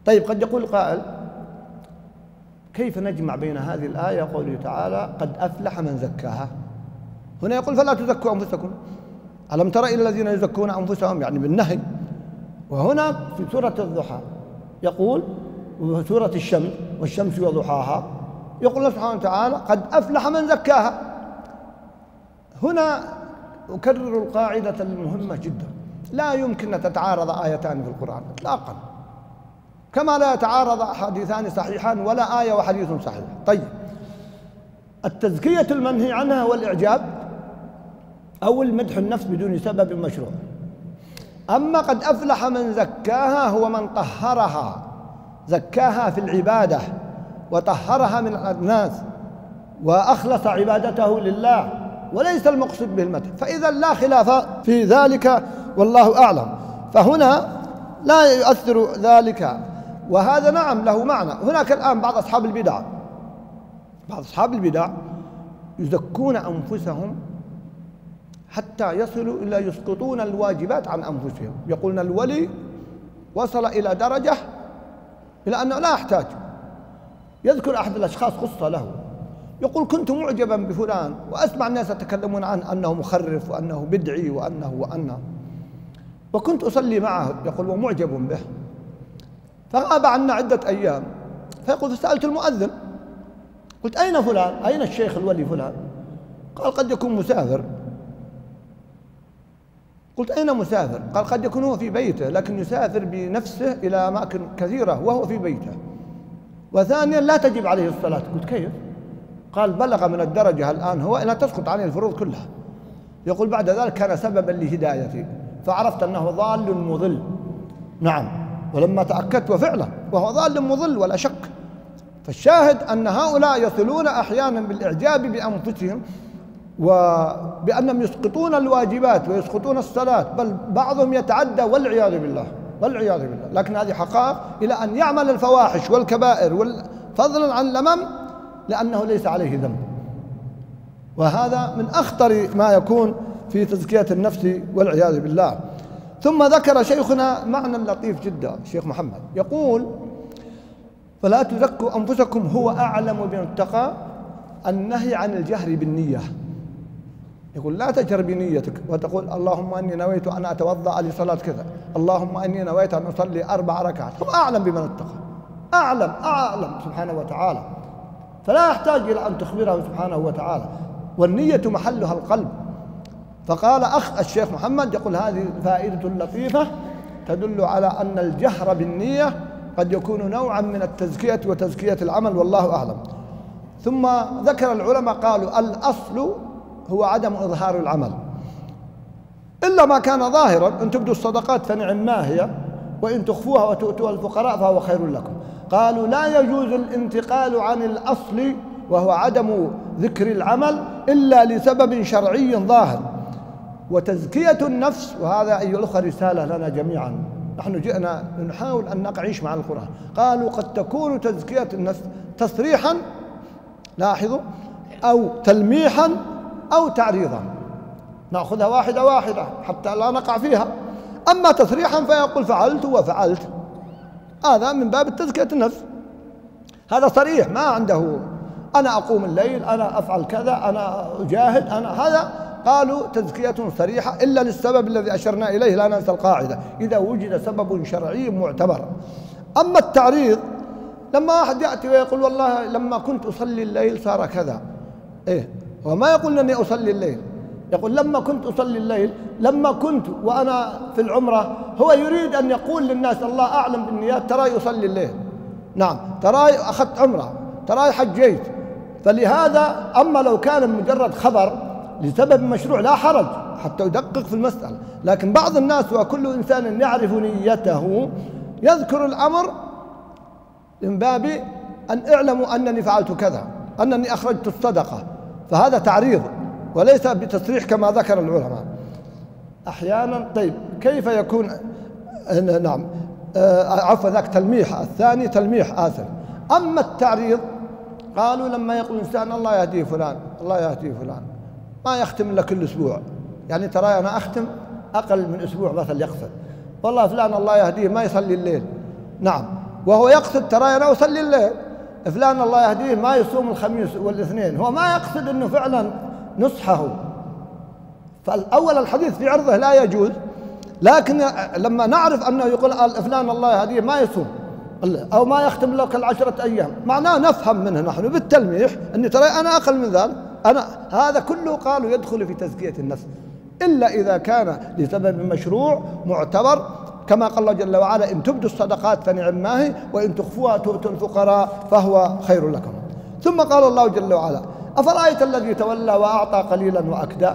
طيب قد يقول قائل كيف نجمع بين هذه الآية وقوله تعالى قد أفلح من زكاها؟ هنا يقول فلا تزكوا أنفسكم، ألم تر إلى الذين يزكون أنفسهم يعني بالنهي، وهنا في سورة الضحى يقول وسورة الشمس والشمس وضحاها يقول الله سبحانه وتعالى قد أفلح من زكاها. هنا أكرر القاعدة المهمة جدا، لا يمكن أن تتعارض آيتان في القرآن إطلاقا، كما لا يتعارض حديثان صحيحان ولا آية وحديث صحيح. طيب التزكية المنهي عنها هو الإعجاب أو المدح النفس بدون سبب مشروع. أما قد أفلح من زكاها هو من طهرها، زكاها في العبادة وطهرها من الناس وأخلص عبادته لله، وليس المقصود به المدح، فإذا لا خلاف في ذلك والله أعلم. فهنا لا يؤثر ذلك، وهذا نعم له معنى. هناك الآن بعض أصحاب البدع بعض أصحاب البدع يزكون أنفسهم حتى يصلوا إلى يسقطون الواجبات عن أنفسهم، يقولون الولي وصل إلى درجة إلى أنه لا يحتاج. يذكر أحد الأشخاص قصة له، يقول كنت معجبا بفلان وأسمع الناس يتكلمون عنه أنه مخرف وأنه بدعي وأنه وأنه وكنت أصلي معه، يقول ومعجب به، فغاب عنا عدة أيام، فيقول فسألت المؤذن قلت أين فلان؟ أين الشيخ الولي فلان؟ قال قد يكون مسافر. قلت أين مسافر؟ قال قد يكون هو في بيته لكن يسافر بنفسه إلى أماكن كثيرة وهو في بيته. وثانيا لا تجب عليه الصلاة. قلت كيف؟ قال بلغ من الدرجة الآن هو أنها تسقط عليه الفروض كلها. يقول بعد ذلك كان سببا لهدايتي فعرفت أنه ضال مضل. نعم، ولما تأكدت وفعلا وهو ضال مضل ولا شك. فالشاهد أن هؤلاء يصلون أحيانا بالإعجاب بأنفسهم وبأنهم يسقطون الواجبات ويسقطون الصلاة، بل بعضهم يتعدى والعياذ بالله والعياذ بالله، لكن هذه حقائق إلى أن يعمل الفواحش والكبائر فضلا عن الأمم لأنه ليس عليه ذنب. وهذا من أخطر ما يكون في تزكية النفس والعياذ بالله. ثم ذكر شيخنا معنى لطيف جدا الشيخ محمد، يقول فلا تزكوا أنفسكم هو أعلم بالتقى، النهي عن الجهر بالنية. يقول لا تجهر بنيتك وتقول اللهم إني نويت أن أتوضأ لصلاة كذا، اللهم إني نويت أن أصلي أربع ركعات. هو أعلم بمن اتقى، أعلم أعلم سبحانه وتعالى، فلا يحتاج إلى أن تخبره سبحانه وتعالى، والنية محلها القلب. فقال أخ الشيخ محمد يقول هذه فائدة لطيفة تدل على أن الجهر بالنية قد يكون نوعا من التزكية وتزكية العمل والله أعلم. ثم ذكر العلماء قالوا الأصل هو عدم إظهار العمل إلا ما كان ظاهرا، إن تبدوا الصدقات فنعم ما هي، وإن تخفوها وتؤتوها الفقراء فهو خير لكم. قالوا لا يجوز الانتقال عن الأصل وهو عدم ذكر العمل إلا لسبب شرعي ظاهر. وتزكية النفس، وهذا أيها الأخوة رسالة لنا جميعا، نحن جئنا نحاول أن نعيش مع القرآن. قالوا قد تكون تزكية النفس تصريحا، لاحظوا، أو تلميحا أو تعريضا، نأخذها واحدة واحدة حتى لا نقع فيها. أما تصريحا فيقول فعلت وفعلت، هذا من باب التزكية النفس، هذا صريح ما عنده أنا أقوم الليل، أنا أفعل كذا، أنا أجاهد، أنا هذا. قالوا تزكية صريحة إلا للسبب الذي أشرنا إليه، لا ننسى القاعدة إذا وجد سبب شرعي معتبر. أما التعريض لما واحد يأتي ويقول والله لما كنت أصلي الليل صار كذا، إيه، وما يقول أني أصلي الليل، يقول لما كنت أصلي الليل، لما كنت وأنا في العمرة. هو يريد أن يقول للناس الله أعلم بالنيات، ترى يصلي الليل، نعم ترى أخذت عمرة، ترى حجيت. فلهذا أما لو كان مجرد خبر لسبب مشروع لا حرج حتى يدقق في المسألة، لكن بعض الناس وكل إنسان يعرف نيته يذكر الأمر من باب أن اعلموا أنني فعلت كذا، أنني أخرجت الصدقة، فهذا تعريض وليس بتصريح كما ذكر العلماء أحيانا. طيب كيف يكون؟ نعم عفوا ذاك تلميح، الثاني تلميح آسف. أما التعريض قالوا لما يقول الإنسان الله يهديه فلان، الله يهديه فلان، ما يختم إلا كل أسبوع، يعني ترى أنا أختم أقل من أسبوع مثلا، يقصد والله فلان الله يهديه ما يصلي الليل، نعم وهو يقصد ترى أنا أصلي الليل، فلان الله يهديه ما يصوم الخميس والاثنين، هو ما يقصد أنه فعلا نصحه. فالأول الحديث في عرضه لا يجوز، لكن لما نعرف أنه يقول فلان الله يهديه ما يصوم أو ما يختم لك العشرة أيام، معناه نفهم منه نحن بالتلميح أني ترى أنا أقل من ذلك، أنا هذا كله قالوا يدخل في تزكية النفس، إلا إذا كان لسبب مشروع معتبر، كما قال الله جل وعلا إن تبدوا الصدقات فنعم ما هي وإن تخفوها تؤتوا الفقراء فهو خير لكم. ثم قال الله جل وعلا أفرأيت الذي تولى وأعطى قليلا وأكدى.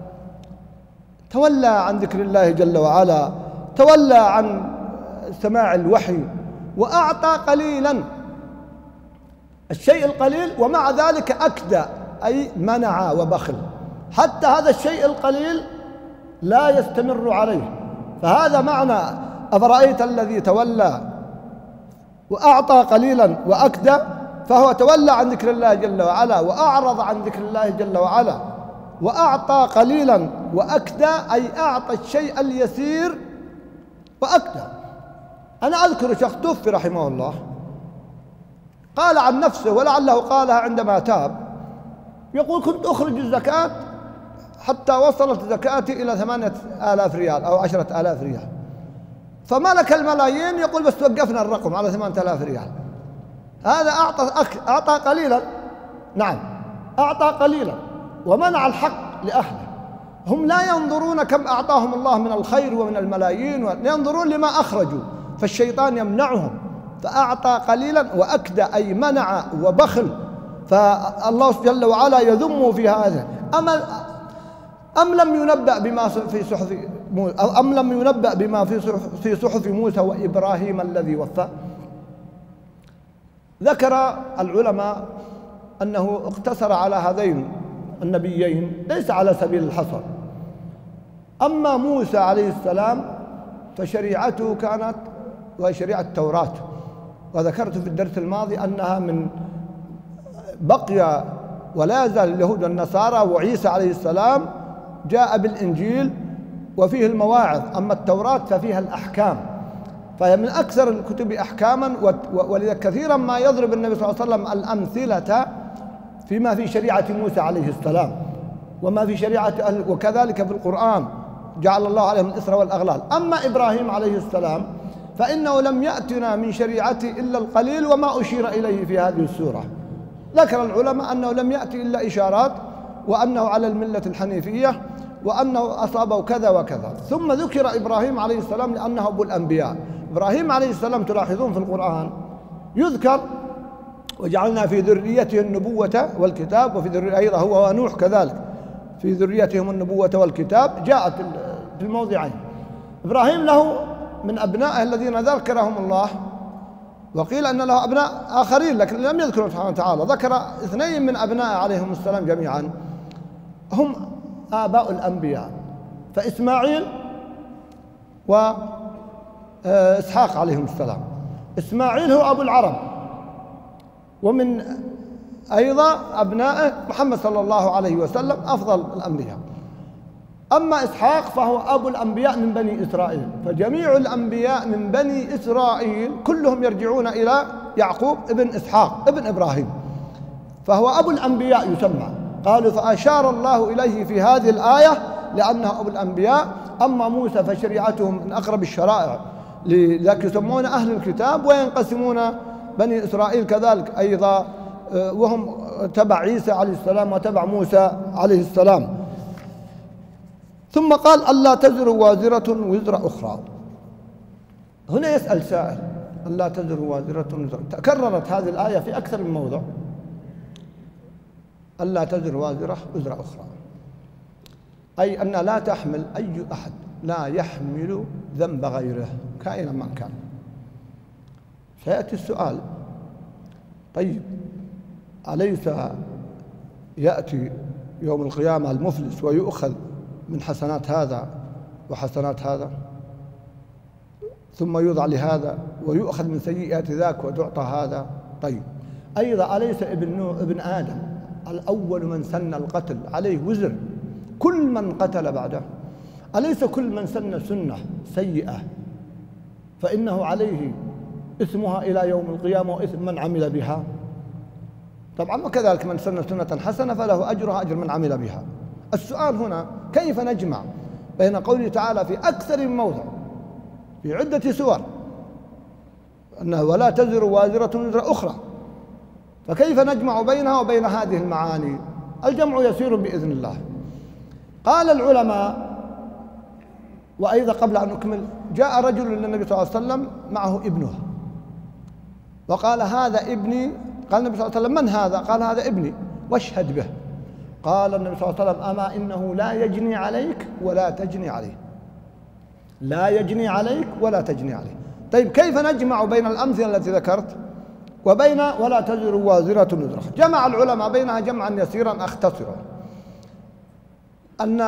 تولى عن ذكر الله جل وعلا، تولى عن سماع الوحي، وأعطى قليلا، الشيء القليل، ومع ذلك أكدى أي منع وبخل، حتى هذا الشيء القليل لا يستمر عليه. فهذا معنى أفرأيت الذي تولى وأعطى قليلا وأكدى، فهو تولى عن ذكر الله جل وعلا وأعرض عن ذكر الله جل وعلا، وأعطى قليلا وأكدى أي أعطى الشيء اليسير وأكدى. أنا أذكر شخص توفي رحمه الله قال عن نفسه ولعله قالها عندما تاب، يقول كنت أخرج الزكاة حتى وصلت زكاتي إلى ثمانية آلاف ريال أو عشرة آلاف ريال، فملك الملايين، يقول بس وقفنا الرقم على ثمانية آلاف ريال. هذا أعطى أعطى قليلا، نعم أعطى قليلا ومنع الحق لأهله. هم لا ينظرون كم أعطاهم الله من الخير ومن الملايين، ينظرون لما أخرجوا، فالشيطان يمنعهم. فأعطى قليلا وأكدى أي منع وبخل، فالله جل وعلا يذم في هذا. أم أم لم ينبأ بما في صحف موسى أم لم ينبأ بما في صحف في صحف موسى وإبراهيم الذي وفى. ذكر العلماء أنه اقتصر على هذين النبيين ليس على سبيل الحصر. أما موسى عليه السلام فشريعته كانت وهي شريعة التوراة، وذكرت في الدرس الماضي أنها من بقي ولا يزال اليهود والنصارى، وعيسى عليه السلام جاء بالإنجيل وفيه المواعظ، أما التوراة ففيها الأحكام، فهي من أكثر الكتب أحكاما. ولذا كثيرا ما يضرب النبي صلى الله عليه وسلم الأمثلة فيما في شريعة موسى عليه السلام وما في شريعة أهل، وكذلك في القرآن جعل الله عليهم الإسر والأغلال. أما إبراهيم عليه السلام فإنه لم يأتنا من شريعته إلا القليل وما أشير إليه في هذه السورة. ذكر العلماء أنه لم يأتي إلا إشارات، وأنه على الملة الحنيفية، وأنه أصابه كذا وكذا. ثم ذكر إبراهيم عليه السلام لأنه أبو الأنبياء. إبراهيم عليه السلام تلاحظون في القرآن يذكر وجعلنا في ذريته النبوة والكتاب، وفي ذريته أيضا هو ونوح كذلك في ذريتهم النبوة والكتاب، جاءت في الموضعين. إبراهيم له من أبنائه الذين ذكرهم الله، وقيل أن له أبناء آخرين لكن لم يذكرهم سبحانه وتعالى، ذكر اثنين من أبنائه عليهم السلام جميعا هم آباء الأنبياء، فإسماعيل وإسحاق عليهم السلام. إسماعيل هو أبو العرب، ومن أيضا أبنائه محمد صلى الله عليه وسلم أفضل الأنبياء. أما إسحاق فهو أبو الأنبياء من بني إسرائيل، فجميع الأنبياء من بني إسرائيل كلهم يرجعون إلى يعقوب ابن إسحاق ابن إبراهيم، فهو أبو الأنبياء يسمى. قالوا فأشار الله إليه في هذه الآية لأنه أبو الأنبياء. أما موسى فشريعتهم من أقرب الشرائع، لذلك يسمون أهل الكتاب، وينقسمون بني إسرائيل كذلك أيضا، وهم تبع عيسى عليه السلام وتبع موسى عليه السلام. ثم قال ألا تزر وازرة وزر أخرى. هنا يسأل سائل ألا تزر وازرة وزر، تكررت هذه الآية في أكثر من موضع، ألا تزر وازرة وزر أخرى، أي أن لا تحمل أي أحد، لا يحمل ذنب غيره كائنا من كان. سيأتي السؤال طيب أليس يأتي يوم القيامة المفلس ويؤخذ من حسنات هذا وحسنات هذا، ثم يوضع لهذا ويؤخذ من سيئات ذاك وتعطى هذا؟ طيب أيضا أليس ابن نوح ابن آدم الأول من سن القتل عليه وزر كل من قتل بعده؟ أليس كل من سن سنة سيئة فإنه عليه إثمها إلى يوم القيامة وإثم من عمل بها. طبعا وكذلك من سن سنة حسنة فله أجرها أجر من عمل بها. السؤال هنا كيف نجمع بين قوله تعالى في أكثر من موضع في عدة سور أنه ولا تزر وازرة وزر أخرى، فكيف نجمع بينها وبين هذه المعاني؟ الجمع يسير بإذن الله. قال العلماء، وأيضا قبل أن أكمل، جاء رجل للنبي صلى الله عليه وسلم معه ابنه وقال هذا ابني. قال النبي صلى الله عليه وسلم من هذا؟ قال هذا ابني واشهد به. قال النبي صلى الله عليه وسلم أما إنه لا يجني عليك ولا تجني عليه، لا يجني عليك ولا تجني عليه. طيب كيف نجمع بين الأمثلة التي ذكرت وبين ولا تزر وازرة وزر أخرى؟ جمع العلماء بينها جمعا يسيرا أختصره. أن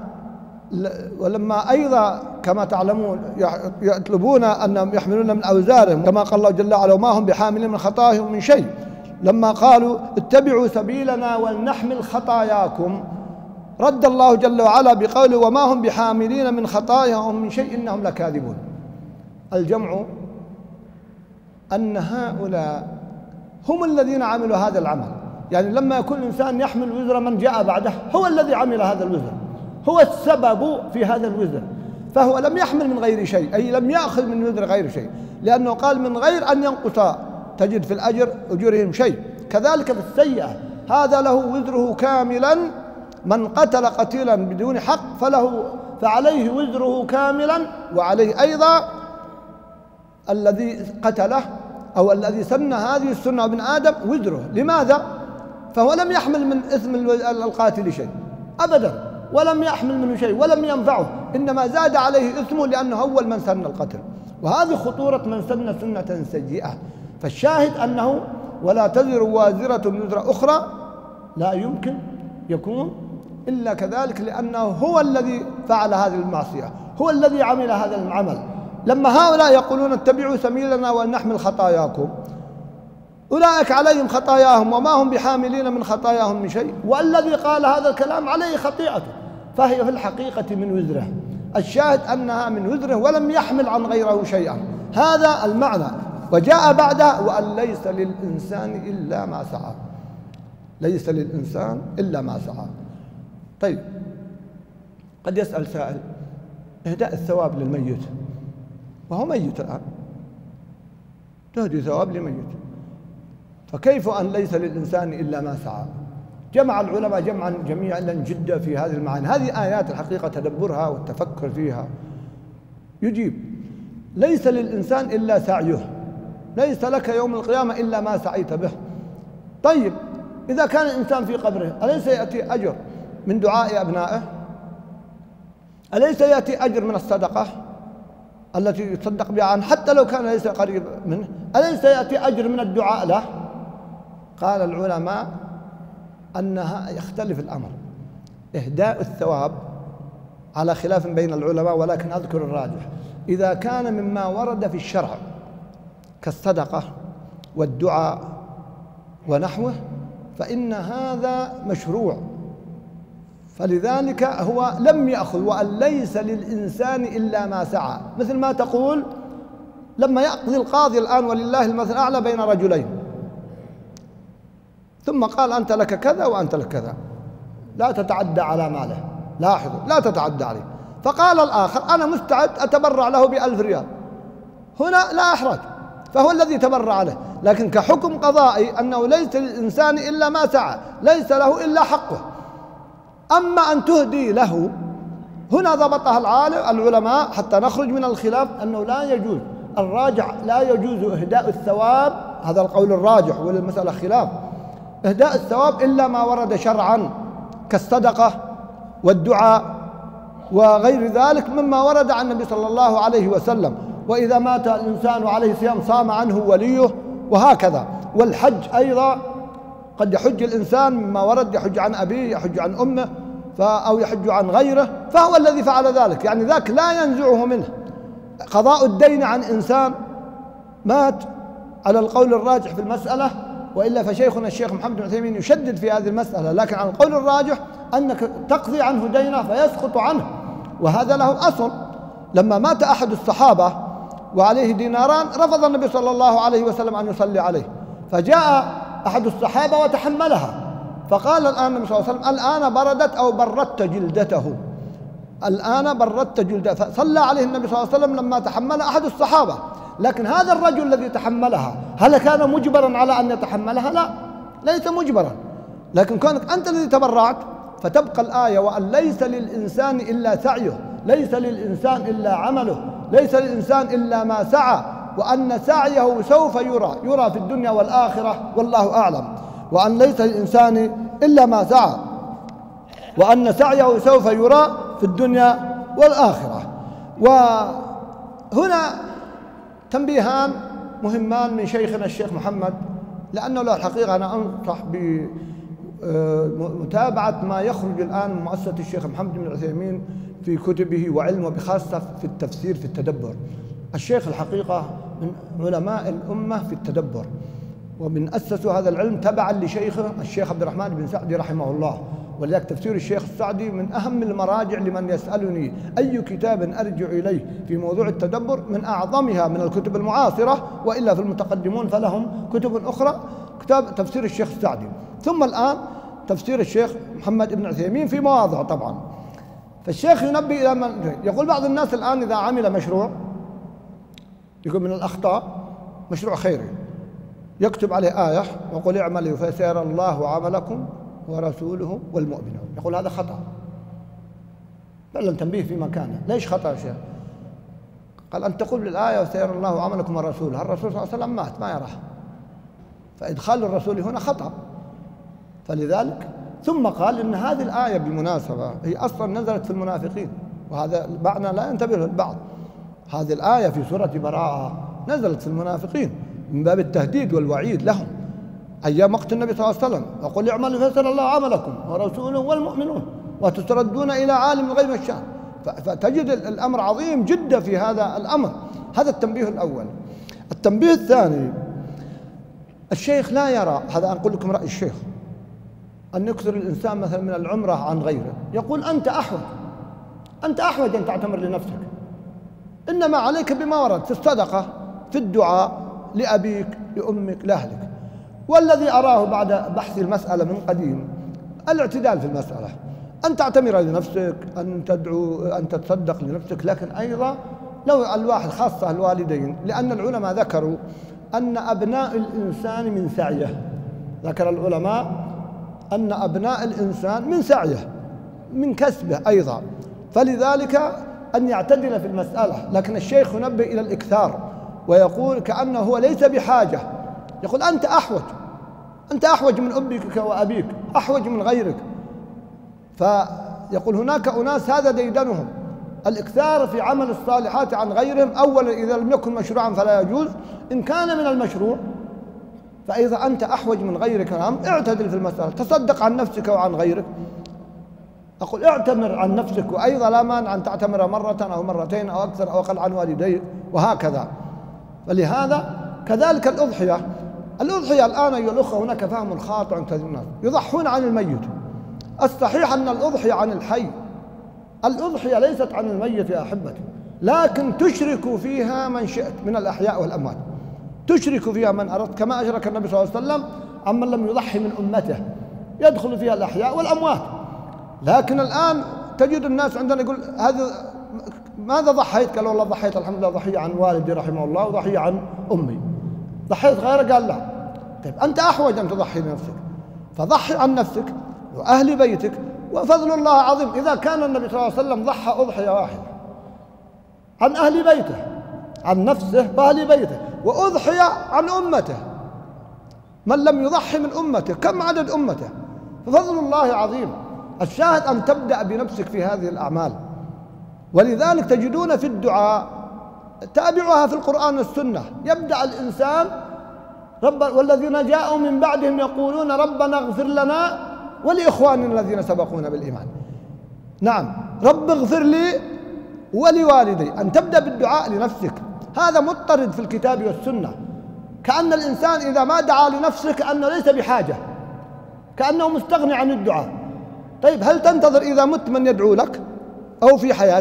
ولما أيضا كما تعلمون يطلبون أنهم يحملون من أوزارهم كما قال الله جل وعلا وما هم بحاملين من خطاياهم من شيء، لما قالوا اتبعوا سبيلنا ولنحمل خطاياكم رد الله جل وعلا بقوله وما هم بحاملين من خطاياهم من شيء إنهم لكاذبون. الجمع أن هؤلاء هم الذين عملوا هذا العمل، يعني لما يكون الإنسان يحمل وزر من جاء بعده هو الذي عمل هذا الوزر، هو السبب في هذا الوزر، فهو لم يحمل من غير شيء، أي لم يأخذ من وزر غير شيء، لأنه قال من غير أن ينقص تجد في الأجر أجورهم شيء. كذلك في السيئة هذا له وزره كاملا، من قتل قتيلا بدون حق فله فعليه وزره كاملا، وعليه أيضا الذي قتله أو الذي سن هذه السنة ابن آدم وزره. لماذا؟ فهو لم يحمل من إثم القاتل شيء أبدا، ولم يحمل منه شيء ولم ينفعه، إنما زاد عليه إثمه لأنه أول من سن القتل، وهذه خطورة من سن سنة سيئة. فالشاهد أنه ولا تزر وازرة وزر أخرى لا يمكن يكون إلا كذلك، لأنه هو الذي فعل هذه المعصية، هو الذي عمل هذا العمل. لما هؤلاء يقولون اتبعوا سبيلنا ولنحمل خطاياكم، أولئك عليهم خطاياهم وما هم بحاملين من خطاياهم من شيء، والذي قال هذا الكلام عليه خطيئته، فهي في الحقيقة من وزره. الشاهد أنها من وزره ولم يحمل عن غيره شيئا، هذا المعنى. وجاء بعده وأن ليس للإنسان إلا ما سعى، ليس للإنسان إلا ما سعى. طيب قد يسأل سائل إهداء الثواب للميت وهو ميت الآن، تهدي ثواب لميت، فكيف أن ليس للإنسان إلا ما سعى؟ جمع العلماء جمعا جميعا جدا في هذه المعاني. هذه آيات الحقيقة تدبرها والتفكر فيها يجيب ليس للإنسان إلا سعيه، ليس لك يوم القيامة إلا ما سعيت به. طيب إذا كان الإنسان في قبره أليس يأتي أجر من دعاء أبنائه؟ أليس يأتي أجر من الصدقة التي يتصدق بها عنه حتى لو كان ليس قريب منه؟ أليس يأتي أجر من الدعاء له؟ قال العلماء أنها يختلف الأمر، إهداء الثواب على خلاف بين العلماء، ولكن أذكر الراجح. إذا كان مما ورد في الشرع كالصدقة والدعاء ونحوه فإن هذا مشروع، فلذلك هو لم يأخذ وأن ليس للإنسان إلا ما سعى. مثل ما تقول لما يقضي القاضي الآن ولله المثل الأعلى بين رجلين ثم قال أنت لك كذا وأنت لك كذا، لا تتعدى على ماله، لاحظوا لا تتعدى عليه، فقال الآخر أنا مستعد أتبرع له بألف ريال، هنا لا أحرج، فهو الذي تبرع له. لكن كحكم قضائي أنه ليس للإنسان إلا ما سعى، ليس له إلا حقه. أما أن تهدي له هنا ضبطها العلماء حتى نخرج من الخلاف أنه لا يجوز، الراجع لا يجوز إهداء الثواب، هذا القول الراجح وللمسألة خلاف، إهداء الثواب إلا ما ورد شرعا كالصدقة والدعاء وغير ذلك مما ورد عن النبي صلى الله عليه وسلم. وإذا مات الإنسان عليه صيام صام عنه وليه، وهكذا. والحج أيضا قد يحج الإنسان مما ورد، يحج عن أبيه، يحج عن أمه، أو يحج عن غيره، فهو الذي فعل ذلك، يعني ذاك لا ينزعه منه. قضاء الدين عن إنسان مات على القول الراجح في المسألة، وإلا فشيخنا الشيخ محمد بن عثيمين يشدد في هذه المسألة، لكن على القول الراجح أنك تقضي عنه دينه فيسقط عنه، وهذا له أصل. لما مات أحد الصحابة وعليه ديناران رفض النبي صلى الله عليه وسلم أن يصلي عليه، فجاء أحد الصحابة وتحملها، فقال الآن النبي صلى الله عليه وسلم الآن بردت أو بردت جلدته، الآن بردت جلدته، فصلى عليه النبي صلى الله عليه وسلم لما تحمل أحد الصحابة. لكن هذا الرجل الذي تحملها هل كان مجبرا على أن يتحملها؟ لا، ليس مجبرا، لكن كونك أنت الذي تبرعت فتبقى الآية وأن ليس للإنسان إلا سعيه، ليس للإنسان إلا عمله، ليس للإنسان إلا ما سعى، وأن سعيه سوف يرى يرى في الدنيا والآخرة والله أعلم، وأن ليس للإنسان إلا ما سعى، وأن سعيه سوف يرى في الدنيا والآخرة. وهنا تنبيهان مهمان من شيخنا الشيخ محمد، لأنه له الحقيقة أنا أنصح بمتابعة ما يخرج الآن من مؤسسة الشيخ محمد بن عثيمين في كتبه وعلمه، بخاصة في التفسير في التدبر. الشيخ الحقيقة من علماء الأمة في التدبر، ومن أسسوا هذا العلم تبعا لشيخه الشيخ عبد الرحمن بن سعدي رحمه الله، ولذلك تفسير الشيخ السعدي من أهم المراجع لمن يسألني أي كتاب أرجع إليه في موضوع التدبر، من أعظمها من الكتب المعاصرة، وإلا في المتقدمون فلهم كتب أخرى، كتاب تفسير الشيخ السعدي، ثم الآن تفسير الشيخ محمد بن عثيمين في مواضع طبعا. فالشيخ ينبه إلى من يقول بعض الناس الآن إذا عمل مشروع، يقول من الأخطاء مشروع خيري يكتب عليه آية ويقول اعملوا فسيرى الله عملكم ورسوله والمؤمنون، يقول هذا خطأ. فعلا تنبيه في مكانه. ليش خطأ يا شيخ؟ قال أن تقول للآية وسيرى الله عملكم ورسوله، الرسول صلى الله عليه وسلم مات ما يراه، فإدخال الرسول هنا خطأ. فلذلك ثم قال إن هذه الآية بالمناسبة هي أصلا نزلت في المنافقين، وهذا معنى لا ينتبه له البعض. هذه الآية في سورة براءة نزلت في المنافقين من باب التهديد والوعيد لهم أيام وقت النبي صلى الله عليه وسلم، وقل اعملوا فسيرى الله عملكم ورسوله والمؤمنون وتردون إلى عالم الغيب والشهادة. فتجد الأمر عظيم جدا في هذا الأمر. هذا التنبيه الأول. التنبيه الثاني، الشيخ لا يرى، هذا أقول لكم رأي الشيخ، أن يكثر الإنسان مثلا من العمرة عن غيره. يقول أنت أحوج، أنت أحوج أن تعتمر لنفسك، إنما عليك بما ورد في الصدقة، في الدعاء لأبيك لأمك لأهلك. والذي أراه بعد بحث المسألة من قديم الاعتدال في المسألة، أن تعتمر لنفسك، أن تدعو، أن تتصدق لنفسك، لكن أيضا لو الواحد خاصة الوالدين، لأن العلماء ذكروا أن أبناء الإنسان من سعيه، ذكر العلماء أن أبناء الإنسان من سعيه من كسبه أيضا، فلذلك أن يعتدل في المسألة. لكن الشيخ ينبه إلى الإكثار ويقول كأنه هو ليس بحاجة، يقول أنت أحوج، أنت أحوج من أمك وأبيك، أحوج من غيرك. فيقول هناك أناس هذا ديدنهم الإكثار في عمل الصالحات عن غيرهم. أولا إذا لم يكن مشروعا فلا يجوز، إن كان من المشروع فإذا أنت أحوج من غيرك نعم اعتدل في المسألة، تصدق عن نفسك وعن غيرك. أقول اعتمر عن نفسك، وأيضا لا مانع أن تعتمر مرة أو مرتين أو أكثر أو أقل عن والديك وهكذا. ولهذا كذلك الأضحية، الأضحية الآن أيها الأخوة هناك فهم خاطئ عند الناس، يضحون عن الميت. الصحيح أن الأضحية عن الحي، الأضحية ليست عن الميت يا أحبتي، لكن تشرك فيها من شئت من الأحياء والأموات، تشرك فيها من أردت، كما أشرك النبي صلى الله عليه وسلم عمن لم يضحي من أمته، يدخل فيها الأحياء والأموات. لكن الآن تجد الناس عندنا يقول هذا ماذا ضحيت؟ قال والله ضحيت الحمد لله ضحية عن والدي رحمه الله وضحية عن أمي. ضحيت غيره؟ قال لا. طيب أنت أحوج أن تضحي لنفسك، فضحي عن نفسك وأهل بيتك، وفضل الله عظيم. إذا كان النبي صلى الله عليه وسلم ضحى أضحية واحدة عن أهل بيته، عن نفسه وأهل بيته، وأضحية عن أمته، من لم يضحي من أمته كم عدد أمته؟ ففضل الله عظيم. الشاهد أن تبدأ بنفسك في هذه الأعمال. ولذلك تجدون في الدعاء تابعها في القرآن والسنة، يبدأ الإنسان رب والذين جاءوا من بعدهم يقولون ربنا اغفر لنا ولإخواننا الذين سبقونا بالإيمان. نعم، رب اغفر لي ولوالدي، أن تبدأ بالدعاء لنفسك. هذا مضطرد في الكتاب والسنة، كأن الإنسان إذا ما دعا لنفسه كأنه ليس بحاجة، كأنه مستغني عن الدعاء. طيب هل تنتظر إذا مت من يدعو لك أو في حياتك؟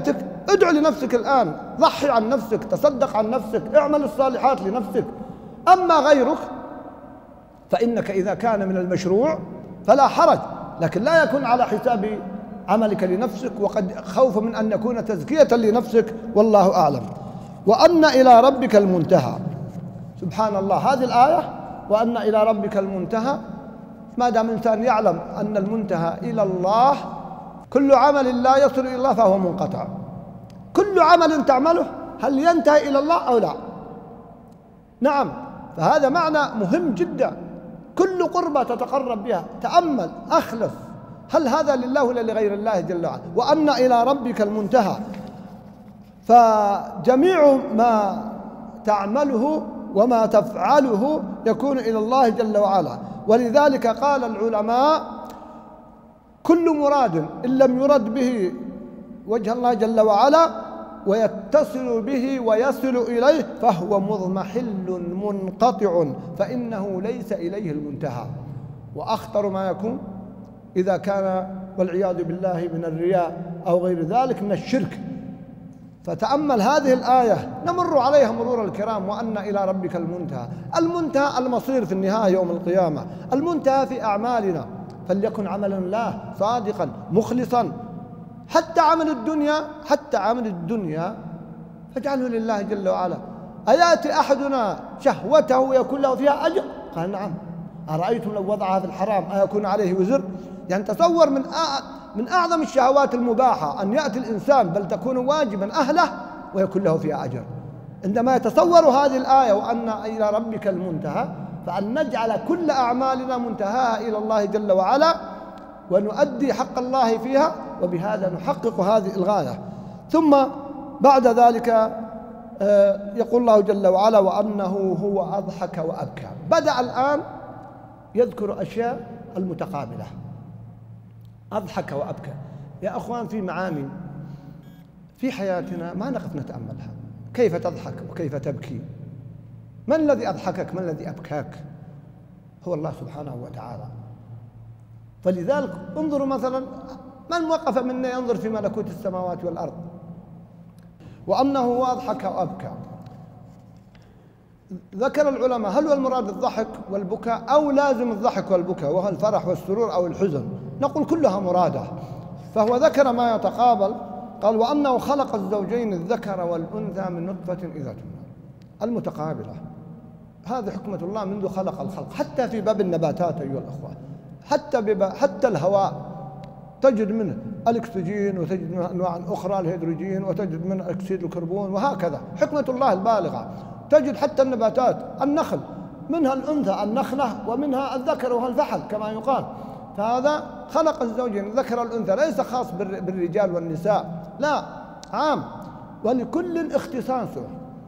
ادعو لنفسك الآن، ضحي عن نفسك، تصدق عن نفسك، اعمل الصالحات لنفسك. أما غيرك فإنك إذا كان من المشروع فلا حرج، لكن لا يكون على حساب عملك لنفسك، وقد خوف من أن يكون تزكية لنفسك، والله أعلم. وأن إلى ربك المنتهى، سبحان الله، هذه الآية وأن إلى ربك المنتهى، ما دام الإنسان يعلم أن المنتهى إلى الله، كل عمل لا يصل إلى الله فهو منقطع. كل عمل تعمله هل ينتهي إلى الله أو لا؟ نعم، فهذا معنى مهم جدا. كل قربة تتقرب بها تأمل، أخلص، هل هذا لله ولا لغير الله جل وعلا؟ وأن إلى ربك المنتهى، فجميع ما تعمله وما تفعله يكون إلى الله جل وعلا. ولذلك قال العلماء: كل مراد إن لم يرد به وجه الله جل وعلا ويتصل به ويصل إليه فهو مضمحل منقطع، فإنه ليس إليه المنتهى. وأخطر ما يكون إذا كان والعياذ بالله من الرياء أو غير ذلك من الشرك. فتأمل هذه الآية، نمر عليها مرور الكرام: وأن إلى ربك المنتهى. المنتهى المصير في النهاية يوم القيامة، المنتهى في أعمالنا، فليكن عملا الله صادقا مخلصا. حتى عمل الدنيا حتى عمل الدنيا فاجعله لله جل وعلا. أيأتي أحدنا شهوته ويكون له فيها أجر؟ قال: نعم. أرأيتم لو وضعها في الحرام أيكون عليه وزر؟ يعني تصور من من أعظم الشهوات المباحة أن يأتي الإنسان بل تكون واجبا أهله ويكون له فيها أجر. عندما يتصور هذه الآية وأن إلى ربك المنتهى، فأن نجعل كل أعمالنا منتهاها إلى الله جل وعلا ونؤدي حق الله فيها، وبهذا نحقق هذه الغاية. ثم بعد ذلك يقول الله جل وعلا: وأنه هو أضحك وأبكى. بدأ الآن يذكر أشياء المتقابلة، أضحك وأبكى. يا أخوان، في معاني في حياتنا ما نقف نتأملها. كيف تضحك وكيف تبكي؟ من الذي أضحكك؟ من الذي أبكاك؟ هو الله سبحانه وتعالى. فلذلك انظروا مثلا، من وقف منا ينظر في ملكوت السماوات والأرض. وأنه هو أضحك وأبكى. ذكر العلماء: هل هو المراد الضحك والبكاء أو لازم الضحك والبكاء وهو الفرح والسرور أو الحزن؟ نقول كلها مرادة. فهو ذكر ما يتقابل، قال: وأنه خلق الزوجين الذكر والأنثى من نطفة إذا تمنى. المتقابلة، هذه حكمة الله منذ خلق الخلق. حتى في باب النباتات أيها الأخوة، حتى بباب حتى الهواء تجد منه الأكسجين، وتجد منه أنواع أخرى الهيدروجين، وتجد منه أكسيد الكربون، وهكذا حكمة الله البالغة. تجد حتى النباتات، النخل منها الأنثى النخلة ومنها الذكر وهو الفحل كما يقال. فهذا خلق الزوجين الذكر والأنثى، ليس خاص بالرجال والنساء، لا، عام، ولكل اختصاصه.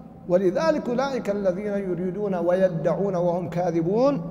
ولذلك أولئك الذين يريدون ويدعون وهم كاذبون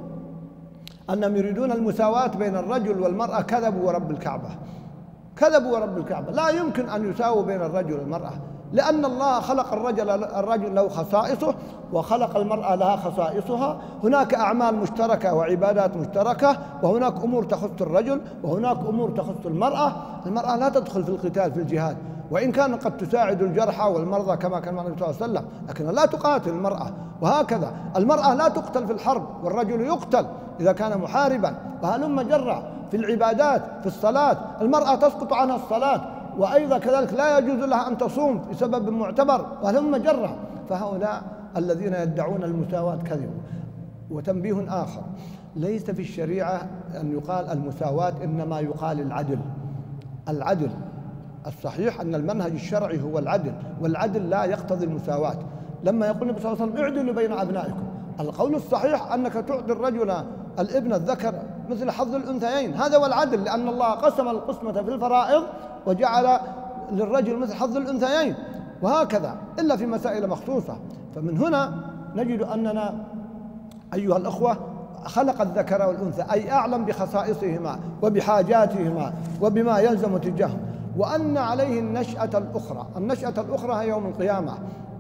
أنهم يريدون المساواة بين الرجل والمرأة كذبوا ورب الكعبة، كذبوا ورب الكعبة. لا يمكن أن يساووا بين الرجل والمرأة، لأن الله خلق الرجل الرجل له خصائصه وخلق المرأة لها خصائصها. هناك أعمال مشتركة وعبادات مشتركة، وهناك أمور تخص الرجل وهناك أمور تخص المرأة. المرأة لا تدخل في القتال في الجهاد، وإن كان قد تساعد الجرحى والمرضى كما كان النبي صلى الله عليه وسلم، لكن لا تقاتل المرأة. وهكذا المرأة لا تقتل في الحرب، والرجل يقتل إذا كان محاربا. وهلم جرى في العبادات، في الصلاة المرأة تسقط عنها الصلاة، وأيضا كذلك لا يجوز لها أن تصوم بسبب معتبر، وهلم جرى. فهؤلاء الذين يدعون المساواة كذبوا. وتنبيه آخر: ليس في الشريعة أن يقال المساواة، إنما يقال العدل. العدل الصحيح أن المنهج الشرعي هو العدل، والعدل لا يقتضي المساواة. لما يقول النبي صلى الله عليه وسلم: اعدلوا بين أبنائكم، القول الصحيح أنك تعطي الرجل الابن الذكر مثل حظ الأنثيين، هذا هو العدل، لأن الله قسم القسمة في الفرائض وجعل للرجل مثل حظ الأنثيين، وهكذا إلا في مسائل مخصوصة. فمن هنا نجد أننا أيها الأخوة خلق الذكر والأنثى، أي أعلم بخصائصهما وبحاجاتهما وبما يلزم تجاههم، وأن عليه النشأة الأخرى. النشأة الأخرى هي يوم القيامة.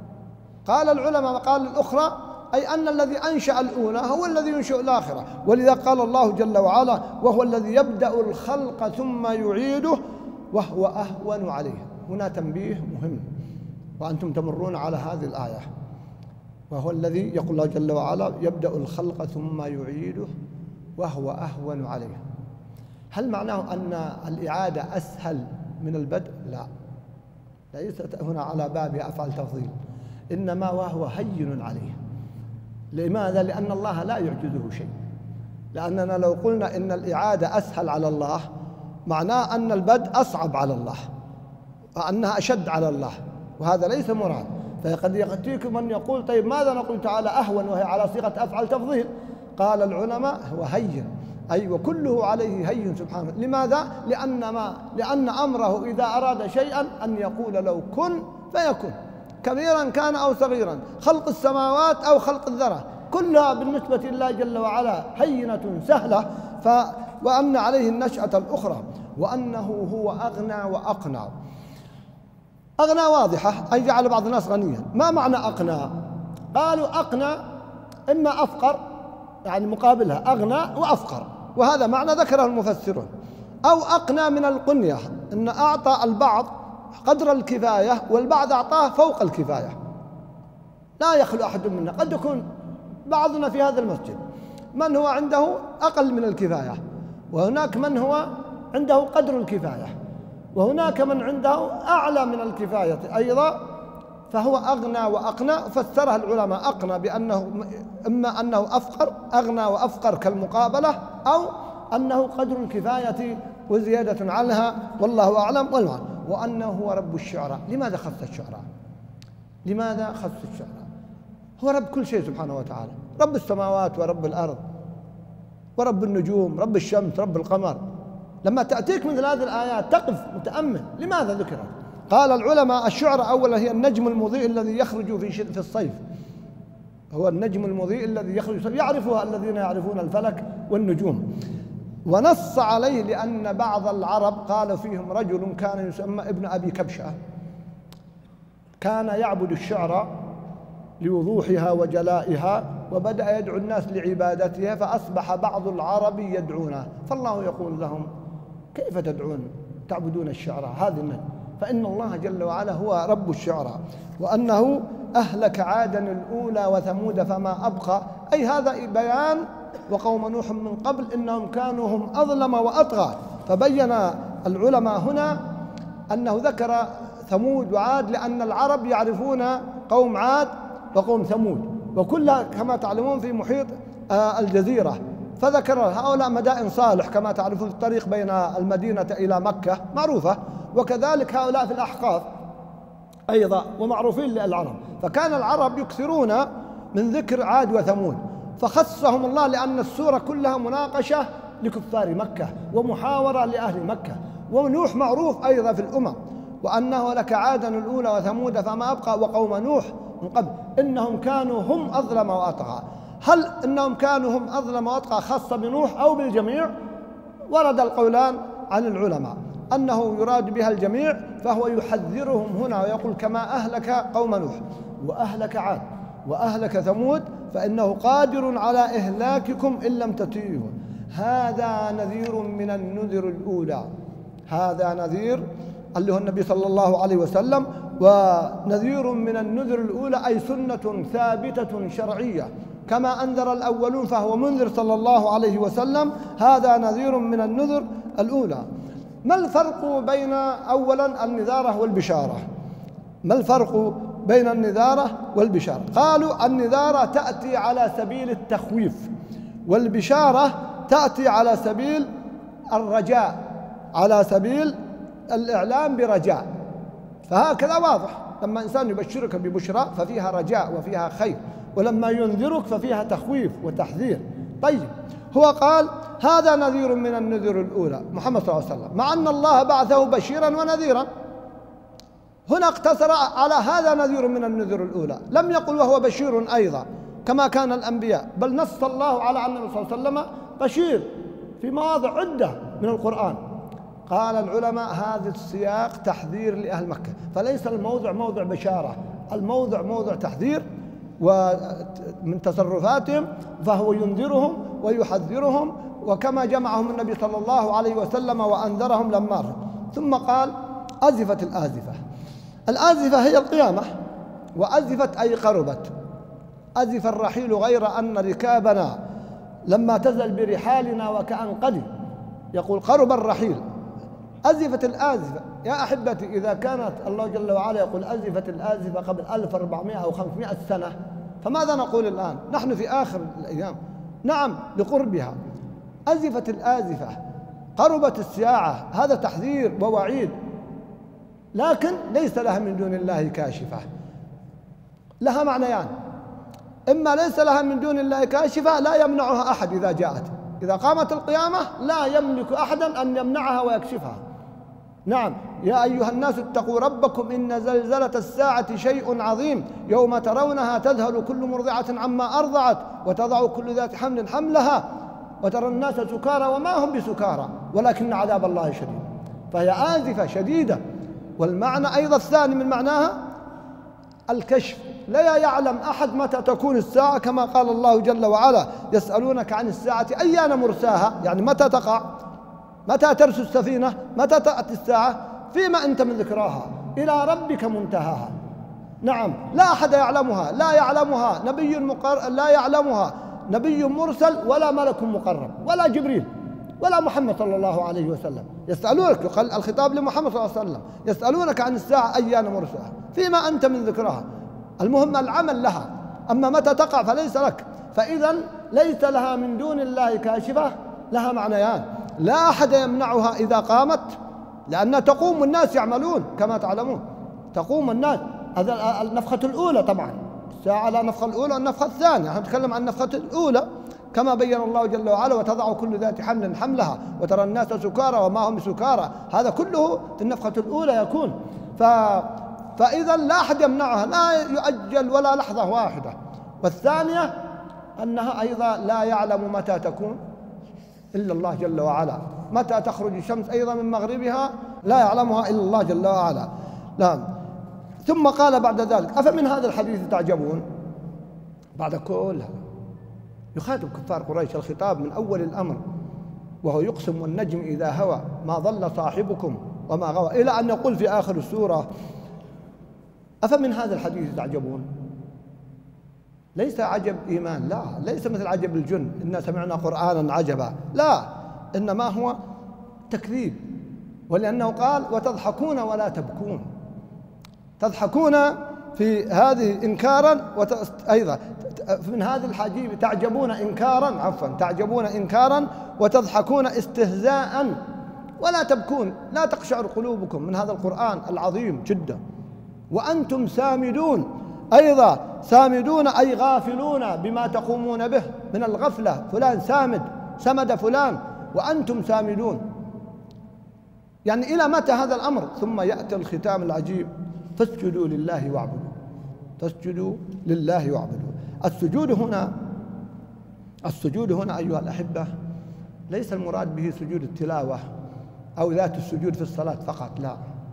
قال العلماء وقال الأخرى، أي أن الذي أنشأ الأولى هو الذي ينشئ الآخرة. ولذا قال الله جل وعلا: وهو الذي يبدأ الخلق ثم يعيده وهو أهون عليه. هنا تنبيه مهم وأنتم تمرون على هذه الآية، وهو الذي يقول الله جل وعلا يبدأ الخلق ثم يعيده وهو أهون عليه. هل معناه أن الإعادة أسهل من البدء؟ لا، ليست هنا على باب أفعال تفضيل، إنما وهو هين عليه. لماذا؟ لأن الله لا يعجزه شيء. لأننا لو قلنا إن الإعادة أسهل على الله معناه أن البدء أصعب على الله وأنها أشد على الله، وهذا ليس مراد. فقد يأتيكم من يقول طيب ماذا نقول تعالى أهون وهي على صيغة أفعل تفضيل؟ قال العلماء هو هين، أي وكله عليه هين سبحانه. لماذا؟ لأن ما لأن أمره إذا أراد شيئا أن يقول له كن فيكون، كبيرا كان أو صغيرا، خلق السماوات أو خلق الذرة، كلها بالنسبة لله جل وعلا هينة سهلة. ف وأن عليه النشأة الأخرى، وأنه هو أغنى وأقنى. أغنى واضحة، أي جعل بعض الناس غنيا. ما معنى أقنى؟ قالوا أقنى إما أفقر، يعني مقابلها أغنى وأفقر، وهذا معنى ذكره المفسرون. أو أقنى من القنية، إن أعطى البعض قدر الكفاية والبعض أعطاه فوق الكفاية. لا يخلو أحد منا، قد يكون بعضنا في هذا المسجد من هو عنده أقل من الكفاية، وهناك من هو عنده قدر الكفاية، وهناك من عنده أعلى من الكفاية أيضا، فهو أغنى وأقنى. فسرها العلماء أقنى بأنه إما أنه أفقر، أغنى وأفقر كالمقابلة، أو أنه قدر الكفاية وزيادة عنها، والله أعلم والمعنى. وأنه هو رب الشعراء. لماذا خص الشعراء؟ لماذا خص الشعراء؟ هو رب كل شيء سبحانه وتعالى، رب السماوات ورب الأرض ورب النجوم، رب الشمس، رب القمر. لما تأتيك مثل هذه الآيات تقف متأمل لماذا ذكرت. قال العلماء الشعراء أولا هي النجم المضيء الذي يخرج في في الصيف، هو النجم المضيء الذي يخرج في يعرفها الذين يعرفون الفلك والنجوم. ونص عليه لأن بعض العرب قال فيهم رجل كان يسمى ابن أبي كبشة، كان يعبد الشعر لوضوحها وجلائها، وبدأ يدعو الناس لعبادتها، فأصبح بعض العرب يدعونه، فالله يقول لهم كيف تدعون تعبدون الشعراء هذه النجم، فإن الله جل وعلا هو رب الشعراء. وأنه أهلك عادا الأولى وثمود فما أبقى، أي هذا بيان وقوم نوح من قبل إنهم كانوا هم أظلم وأطغى. فبين العلماء هنا أنه ذكر ثمود وعاد لأن العرب يعرفون قوم عاد وقوم ثمود، وكلها كما تعلمون في محيط الجزيرة. فذكر هؤلاء مدائن صالح كما تعرفون الطريق بين المدينة إلى مكة معروفة، وكذلك هؤلاء في الأحقاف أيضا ومعروفين للعرب. فكان العرب يكثرون من ذكر عاد وثمود، فخصهم الله لأن السورة كلها مناقشة لكفار مكة ومحاورة لأهل مكة. ونوح معروف أيضا في الأمم، وأنه لك عادا الأولى وثمود فما أبقى وقوم نوح من قبل إنهم كانوا هم أظلم وأطغى. هل إنهم كانوا هم أظلم وأطغى خاصة بنوح أو بالجميع؟ ورد القولان عن العلماء أنه يراد بها الجميع، فهو يحذرهم هنا ويقول كما أهلك قوم نوح وأهلك عاد وأهلك ثمود فإنه قادر على إهلاككم إن لم تطيعوه. هذا نذير من النذر الأولى، هذا نذير اللي هو النبي صلى الله عليه وسلم، ونذير من النذر الأولى أي سنة ثابتة شرعية كما أنذر الأولون فهو منذر صلى الله عليه وسلم. هذا نذير من النذر الأولى. ما الفرق بين أولا النذارة والبشارة؟ ما الفرق بين النذارة والبشارة؟ قالوا النذارة تأتي على سبيل التخويف، والبشارة تأتي على سبيل الرجاء، على سبيل الإعلام برجاء. فهكذا واضح، لما إنسان يبشرك ببشرى ففيها رجاء وفيها خير، ولما ينذرك ففيها تخويف وتحذير. طيب هو قال هذا نذير من النذر الأولى محمد صلى الله عليه وسلم، مع أن الله بعثه بشيرا ونذيرا. هنا اقتصر على هذا نذير من النذر الأولى، لم يقل وهو بشير أيضا كما كان الأنبياء، بل نص الله على أن النبي صلى الله عليه وسلم بشير في مواضع عدة من القرآن. قال العلماء هذا السياق تحذير لأهل مكة، فليس الموضع موضع بشارة، الموضع موضع تحذير ومن تصرفاتهم، فهو ينذرهم ويحذرهم، وكما جمعهم النبي صلى الله عليه وسلم وأنذرهم لما رأوا. ثم قال أزفت الآزفة. الآزفة هي القيامة، وأزفت أي قربت. أزف الرحيل غير أن ركابنا لما تزل برحالنا وكأن قد، يقول قرب الرحيل. أزفت الآزفة يا أحبتي، إذا كانت الله جل وعلا يقول أزفت الآزفة قبل ألف وأربعمائة أو خمسمائة سنة، فماذا نقول الآن؟ نحن في آخر الأيام. نعم لقربها. أزفت الآزفة، قربت الساعة، هذا تحذير ووعيد، لكن ليس لها من دون الله كاشفة. لها معنيان: إما ليس لها من دون الله كاشفة، لا يمنعها أحد إذا جاءت، إذا قامت القيامة لا يملك أحدا أن يمنعها ويكشفها. نعم، يا أيها الناس اتقوا ربكم إن زلزلة الساعة شيء عظيم يوم ترونها تذهل كل مرضعة عما أرضعت وتضع كل ذات حمل حملها وترى الناس سكارى وما هم بسكارى ولكن عذاب الله شديد. فهي آزفة شديدة. والمعنى أيضا الثاني من معناها الكشف. لا يعلم أحد متى تكون الساعة، كما قال الله جل وعلا: يسألونك عن الساعة أيان مرساها، يعني متى تقع، متى ترسو السفينة، متى تأتي الساعة، فيما أنت من ذكراها، إلى ربك منتهاها. نعم، لا أحد يعلمها، لا يعلمها نبي مقر... لا يعلمها نبي مرسل ولا ملك مقرب ولا جبريل ولا محمد صلى الله عليه وسلم. يسألونك، الخطاب لمحمد صلى الله عليه وسلم، يسألونك عن الساعة أيان مرساها، فيما أنت من ذكرها. المهم العمل لها، أما متى تقع فليس لك. فإذا ليس لها من دون الله كاشفة، لها معنيان: لا أحد يمنعها إذا قامت، لأنها تقوم والناس يعملون كما تعلمون، تقوم الناس. هذا النفخة الأولى، طبعا الساعة لا النفخة الأولى والنفخة الثانية، نحن نتكلم عن النفخة الأولى كما بين الله جل وعلا: وتضع كل ذات حمل حملها وترى الناس سكارى وما هم بسكارى. هذا كله في النفخة الأولى يكون. ف... فإذا لا أحد يمنعها، لا يؤجل ولا لحظة واحدة. والثانية أنها أيضا لا يعلم متى تكون إلا الله جل وعلا، متى تخرج الشمس أيضا من مغربها لا يعلمها إلا الله جل وعلا. لا. ثم قال بعد ذلك: أفمن هذا الحديث تعجبون؟ بعد كل هذا يخاطب كفار قريش الخطاب من أول الأمر، وهو يقسم: والنجم إذا هوى ما ضل صاحبكم وما غوى، إلى أن يقول في آخر السورة: أفمن هذا الحديث تعجبون؟ ليس عجب إيمان، لا، ليس مثل عجب الجن إنا سمعنا قرآنا عجبا، لا، إنما هو تكذيب. ولأنه قال: وتضحكون ولا تبكون. تضحكون في هذه إنكارا، وأيضا من هذه الحديث تعجبون إنكارا، عفوا تعجبون إنكارا وتضحكون استهزاء ولا تبكون، لا تقشعر قلوبكم من هذا القرآن العظيم جدا، وأنتم سامدون. أيضا سامدون أي غافلون بما تقومون به من الغفلة، فلان سامد، سمد فلان، وأنتم سامدون. يعني إلى متى هذا الأمر؟ ثم يأتي الختام العجيب: فاسجدوا لله واعبدوا. فاسجدوا لله واعبدوا. السجود هنا، السجود هنا أيها الأحبة ليس المراد به سجود التلاوة أو ذات السجود في الصلاة فقط، لا،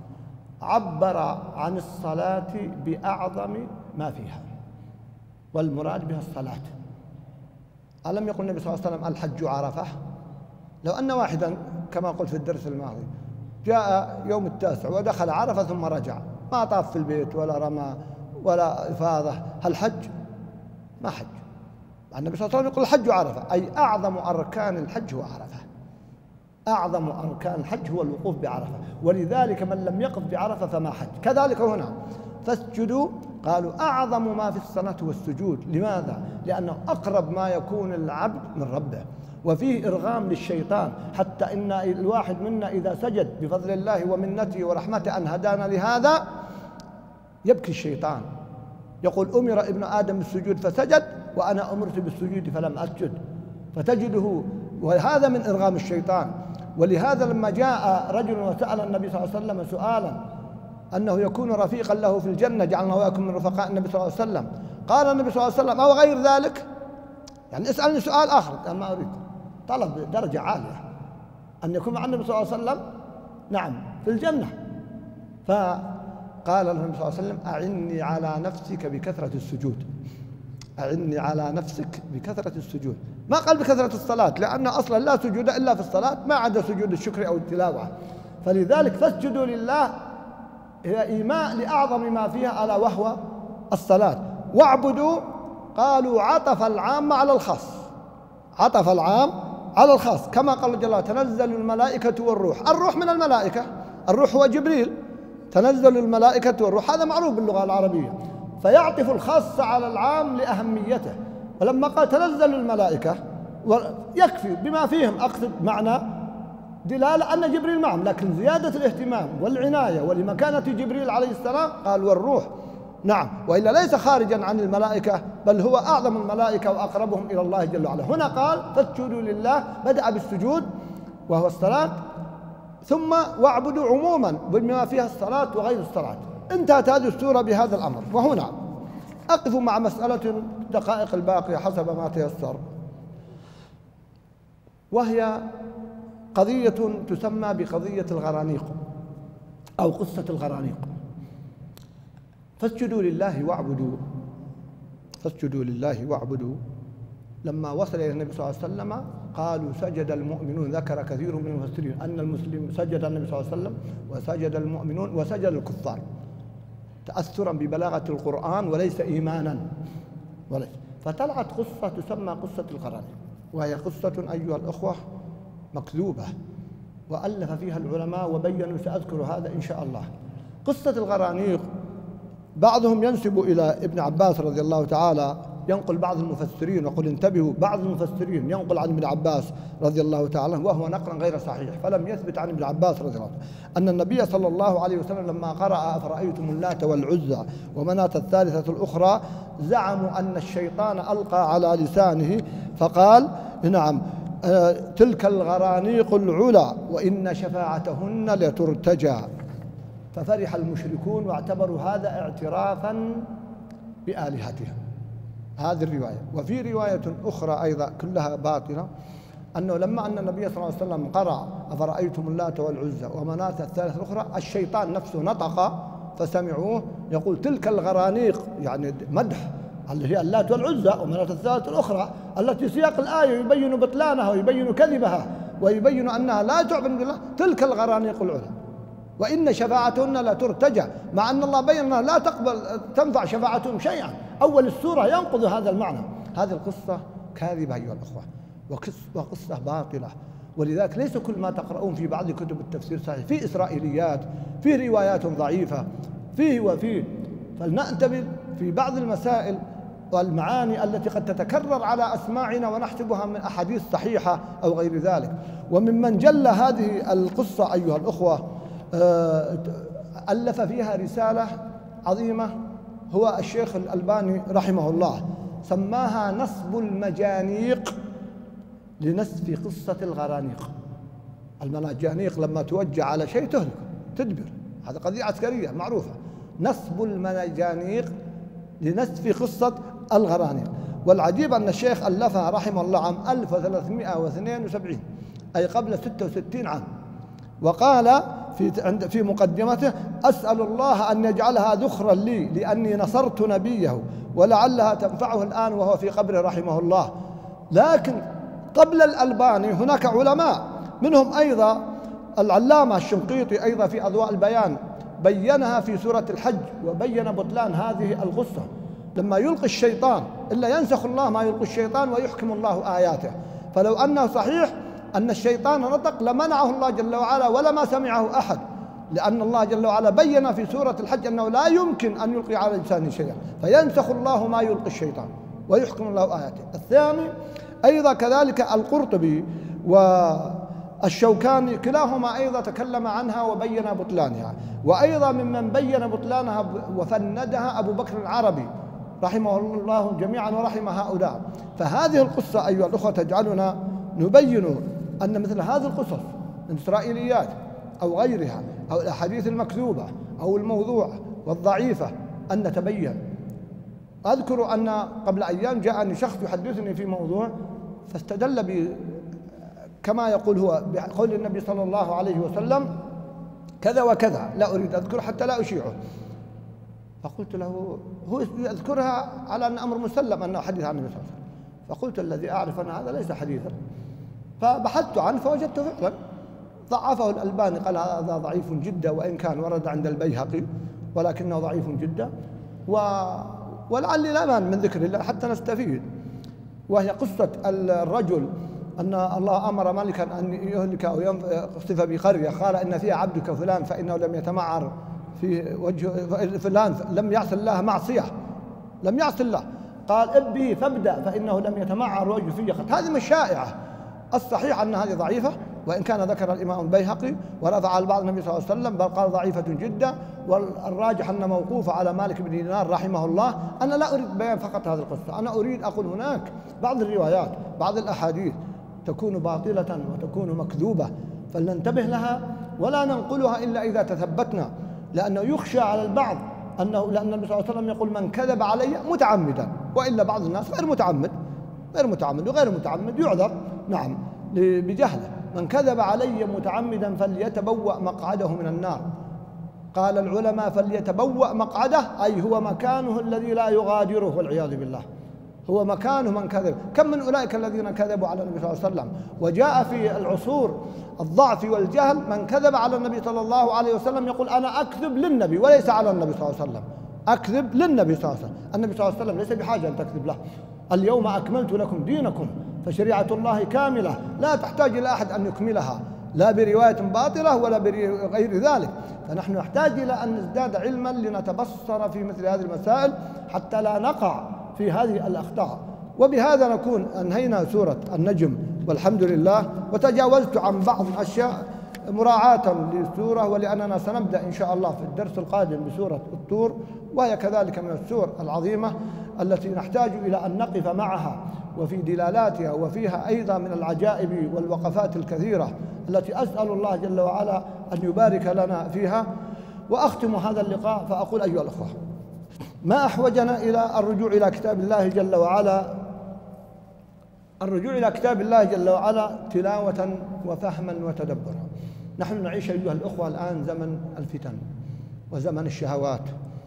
عبر عن الصلاة بأعظم ما فيها، والمراد بها الصلاة. ألم يقل النبي صلى الله عليه وسلم: الحج عرفة؟ لو أن واحدا كما قلت في الدرس الماضي جاء يوم التاسع ودخل عرفة ثم رجع، ما طاف في البيت ولا رمى ولا إفاضة، هل حج؟ ما حج. النبي صلى الله عليه وسلم يقول: الحج عرفة، أي أعظم أركان الحج هو عرفة. أعظم أركان الحج هو الوقوف بعرفة، ولذلك من لم يقف بعرفة فما حج. كذلك هنا فاسجدوا، قالوا أعظم ما في الصلاة والسجود. لماذا؟ لأنه أقرب ما يكون العبد من ربه، وفيه إرغام للشيطان، حتى إن الواحد منا إذا سجد بفضل الله ومنته ورحمته أن هدانا لهذا يبكي الشيطان، يقول: أمر ابن آدم بالسجود فسجد وأنا أمرت بالسجود فلم أسجد. فتجده، وهذا من إرغام الشيطان. ولهذا لما جاء رجل وسأل النبي صلى الله عليه وسلم سؤالا أنه يكون رفيقا له في الجنة، جعلنا وإياكم من رفقاء النبي صلى الله عليه وسلم، قال النبي صلى الله عليه وسلم: أو غير ذلك، يعني اسألني سؤال آخر. قال: ما أريد. طلب درجة عالية أن يكون مع النبي صلى الله عليه وسلم، نعم، في الجنة. فقال النبي صلى الله عليه وسلم: أعني على نفسك بكثرة السجود. أعني على نفسك بكثرة السجود. ما قال بكثرة الصلاة، لأن أصلا لا سجود إلا في الصلاة، ما عدا سجود الشكر أو التلاوة. فلذلك فاسجدوا لله إلى إيماء لأعظم ما فيها ألا وهو الصلاة. واعبدوا قالوا عطف العام على الخاص، عطف العام على الخاص، كما قال جل وعلا تنزل الملائكة والروح. الروح من الملائكة، الروح هو جبريل، تنزل الملائكة والروح، هذا معروف باللغة العربية، فيعطف الخاص على العام لأهميته. ولما قال تنزل الملائكة يكفي بما فيهم، أقصد معنى دلالة أن جبريل معهم، لكن زيادة الاهتمام والعناية ولمكانة جبريل عليه السلام قال والروح، نعم، وإلا ليس خارجا عن الملائكة، بل هو أعظم الملائكة وأقربهم إلى الله جل وعلا. هنا قال فاسجدوا لله، بدأ بالسجود وهو الصلاة، ثم واعبدوا عموما بما فيها الصلاة وغير الصلاة. انتهت هذه السورة بهذا الأمر. وهنا أقف مع مسألة الدقائق الباقية حسب ما تيسر، وهي قضية تسمى بقضية الغرانيق أو قصة الغرانيق. فاسجدوا لله واعبدوا، فاسجدوا لله واعبدوا، لما وصل إلى النبي صلى الله عليه وسلم قالوا سجد المؤمنون. ذكر كثير من المفسرين أن المسلم سجد النبي صلى الله عليه وسلم وسجد المؤمنون وسجد الكفار، تأثرا ببلاغة القرآن وليس إيمانا وليس. فطلعت قصة تسمى قصة الغرانيق، وهي قصة أيها الأخوة مكذوبة، وألف فيها العلماء وبينوا، سأذكر هذا إن شاء الله. قصة الغرانيق بعضهم ينسب إلى ابن عباس رضي الله تعالى، ينقل بعض المفسرين، وقل انتبهوا بعض المفسرين ينقل عن ابن عباس رضي الله تعالى وهو نقلا غير صحيح، فلم يثبت عن ابن عباس رضي الله تعالى أن النبي صلى الله عليه وسلم لما قرأ أفرأيتم اللات والعزى ومناة الثالثة الأخرى زعموا أن الشيطان ألقى على لسانه فقال نعم آه تلك الغرانيق العلا وإن شفاعتهن لترتجى، ففرح المشركون واعتبروا هذا اعترافا بآلهتهم. هذه الرواية. وفي رواية أخرى أيضا كلها باطلة، أنه لما أن النبي صلى الله عليه وسلم قرأ أفرأيتم اللات والعزى ومناة الثالثة الأخرى الشيطان نفسه نطق فسمعوه يقول تلك الغرانيق، يعني مدح اللي هي اللات والعزى ومناة الثالثة الأخرى التي سياق الآية يبين بطلانها ويبين كذبها ويبين أنها لا تعبد بالله، تلك الغرانيق العلا وإن شفاعتهن لا ترتجى، مع أن الله بين أنها لا تقبل تنفع شفاعتهم شيئا. أول السورة ينقض هذا المعنى. هذه القصة كاذبة أيها الأخوة، وقصة باطلة، ولذلك ليس كل ما تقرؤون في بعض كتب التفسير صحيح، في إسرائيليات، في روايات ضعيفة، فيه وفيه. فلننتبه في بعض المسائل والمعاني التي قد تتكرر على أسماعنا ونحسبها من أحاديث صحيحة أو غير ذلك. وممن جل هذه القصة أيها الأخوة ألف فيها رسالة عظيمة هو الشيخ الألباني رحمه الله، سماها نصب المجانيق لنسف قصة الغرانيق. المجانيق لما توجه على شيء تهلك تدبر، هذا قضية عسكرية معروفة. نصب المجانيق لنسف قصة الغرانيق. والعجيب أن الشيخ ألفها رحمه الله عام ألف وثلاثمائة واثنين وسبعين، أي قبل ستة وستين عام، وقال في في مقدمته أسأل الله أن يجعلها ذخرا لي لأني نصرت نبيه ولعلها تنفعه الآن وهو في قبره رحمه الله. لكن قبل الألباني هناك علماء، منهم أيضا العلامة الشنقيطي أيضا في أضواء البيان بينها في سورة الحج وبين بطلان هذه القصة. لما يلقي الشيطان إلا ينسخ الله ما يلقي الشيطان ويحكم الله آياته، فلو أنه صحيح أن الشيطان نطق لمنعه الله جل وعلا ولما سمعه أحد، لأن الله جل وعلا بين في سورة الحج أنه لا يمكن أن يلقي على لسانه شيئا، فينسخ الله ما يلقي الشيطان ويحكم الله آياته. الثاني أيضا كذلك القرطبي والشوكاني كلاهما أيضا تكلم عنها وبين بطلانها، وأيضا ممن بين بطلانها وفندها أبو بكر العربي رحمه الله جميعا ورحم هؤلاء. فهذه القصة أيها الأخوة تجعلنا نبين أن مثل هذه القصص من إسرائيليات أو غيرها أو الأحاديث المكذوبة أو الموضوعة والضعيفة أن نتبين. أذكر أن قبل أيام جاءني شخص يحدثني في موضوع فاستدل ب كما يقول هو بقول النبي صلى الله عليه وسلم كذا وكذا، لا أريد أذكر حتى لا أشيعه. فقلت له هو يذكرها على أن أمر مسلم أنه حديث عن النبي صلى الله عليه وسلم، فقلت الذي أعرف أن هذا ليس حديثا، فبحثت عنه فوجدته فعلا ضعفه الألباني، قال هذا ضعيف جدا، وإن كان ورد عند البيهقي ولكنه ضعيف جدا. و... ولعلي لا مانع من ذكر الله حتى نستفيد، وهي قصة الرجل أن الله أمر ملكا أن يهلك أو يقصف بقرية، قال إن فيها عبدك فلان فإنه لم يتمعر في وجه فلان، لم يعص الله معصية، لم يعص الله، قال ابه فابدأ فإنه لم يتمعر وجه فيه قط. هذه مش شائعة، الصحيح أن هذه ضعيفة، وإن كان ذكر الإمام البيهقي ورفع البعض النبي صلى الله عليه وسلم، بل قال ضعيفة جدا، والراجح أن موقوفة على مالك بن دينار رحمه الله. أنا لا أريد بيان فقط هذه القصة، أنا أريد أقول هناك بعض الروايات بعض الأحاديث تكون باطلة وتكون مكذوبة، فلننتبه لها ولا ننقلها إلا إذا تثبتنا، لأنه يخشى على البعض أنه، لأن النبي صلى الله عليه وسلم يقول من كذب علي متعمدا، وإلا بعض الناس غير متعمد غير متعمد وغير متعمد يعذر نعم بجهله. من كذب علي متعمدا فليتبوأ مقعده من النار. قال العلماء فليتبوأ مقعده أي هو مكانه الذي لا يغادره، والعياذ بالله، هو مكانه من كذب. كم من أولئك الذين كذبوا على النبي صلى الله عليه وسلم، وجاء في العصور الضعف والجهل من كذب على النبي صلى الله عليه وسلم يقول أنا أكذب للنبي وليس على النبي صلى الله عليه وسلم، أكذب للنبي صلى الله عليه وسلم. النبي صلى الله عليه وسلم ليس بحاجة أن تكذب له. اليوم أكملت لكم دينكم، فشريعة الله كاملة لا تحتاج إلى أحد أن يكملها، لا برواية باطلة ولا بغير ذلك. فنحن نحتاج إلى أن نزداد علما لنتبصر في مثل هذه المسائل حتى لا نقع في هذه الأخطاء. وبهذا نكون أنهينا سورة النجم والحمد لله، وتجاوزت عن بعض الأشياء مراعاة للسورة، ولأننا سنبدأ إن شاء الله في الدرس القادم بسورة الطور، وهي كذلك من السور العظيمة التي نحتاج إلى أن نقف معها وفي دلالاتها، وفيها أيضا من العجائب والوقفات الكثيرة التي أسأل الله جل وعلا أن يبارك لنا فيها. وأختم هذا اللقاء فأقول أيها الأخوة، ما أحوجنا إلى الرجوع إلى كتاب الله جل وعلا، الرجوع إلى كتاب الله جل وعلا تلاوة وفهما وتدبرا. نحن نعيش أيها الأخوة الآن زمن الفتن وزمن الشهوات،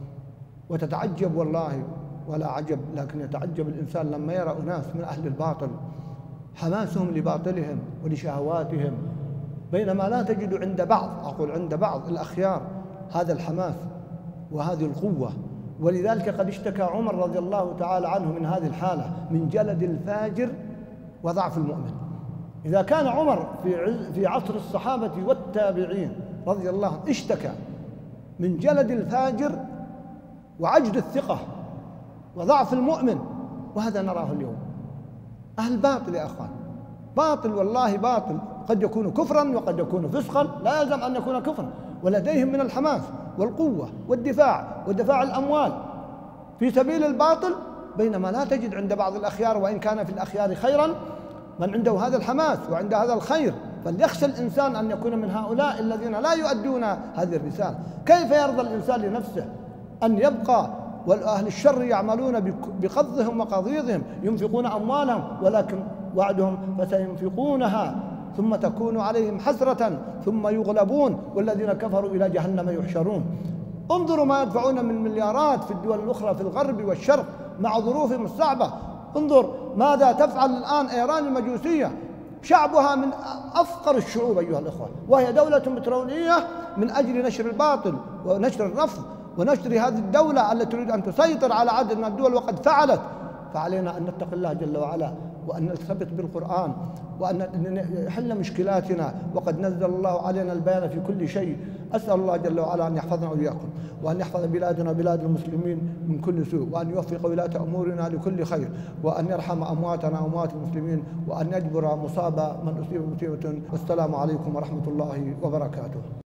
وتتعجب والله ولا عجب، لكن يتعجب الإنسان لما يرى أناس من أهل الباطل حماسهم لباطلهم ولشهواتهم، بينما لا تجد عند بعض، أقول عند بعض الأخيار، هذا الحماس وهذه القوة. ولذلك قد اشتكى عمر رضي الله تعالى عنه من هذه الحالة، من جلد الفاجر وضعف المؤمن. إذا كان عمر في في عصر الصحابة والتابعين رضي الله عنه اشتكى من جلد الفاجر وعجز الثقة وضعف المؤمن، وهذا نراه اليوم. أهل باطل يا أخوان، باطل والله باطل، قد يكون كفرا وقد يكون فسقا، لا يلزم أن يكون كفرا، ولديهم من الحماس والقوة والدفاع ودفاع الأموال في سبيل الباطل، بينما لا تجد عند بعض الأخيار، وإن كان في الأخيار خيرا، من عنده هذا الحماس وعند هذا الخير. فليخشى الإنسان أن يكون من هؤلاء الذين لا يؤدون هذه الرسالة. كيف يرضى الإنسان لنفسه أن يبقى والأهل الشر يعملون بقضهم وقضيضهم، ينفقون أموالهم، ولكن وعدهم فسينفقونها ثم تكون عليهم حسرة ثم يغلبون والذين كفروا إلى جهنم يحشرون. انظروا ما يدفعون من مليارات في الدول الأخرى في الغرب والشرق مع ظروفهم الصعبة. انظر ماذا تفعل الآن إيران المجوسية، شعبها من أفقر الشعوب أيها الأخوة، وهي دولة بترولية، من أجل نشر الباطل ونشر الرفض ونشر هذه الدولة التي تريد أن تسيطر على عدد من الدول وقد فعلت. فعلينا أن نتقي الله جل وعلا، وأن نثبت بالقرآن، وأن نحل مشكلاتنا، وقد نزل الله علينا البيان في كل شيء. أسأل الله جل وعلا أن يحفظنا وإياكم، وأن يحفظ بلادنا وبلاد المسلمين من كل سوء، وأن يوفق ولاة أمورنا لكل خير، وأن يرحم أمواتنا وأموات المسلمين، وأن يجبر مصاب من أصيب مصيبة. والسلام عليكم ورحمة الله وبركاته.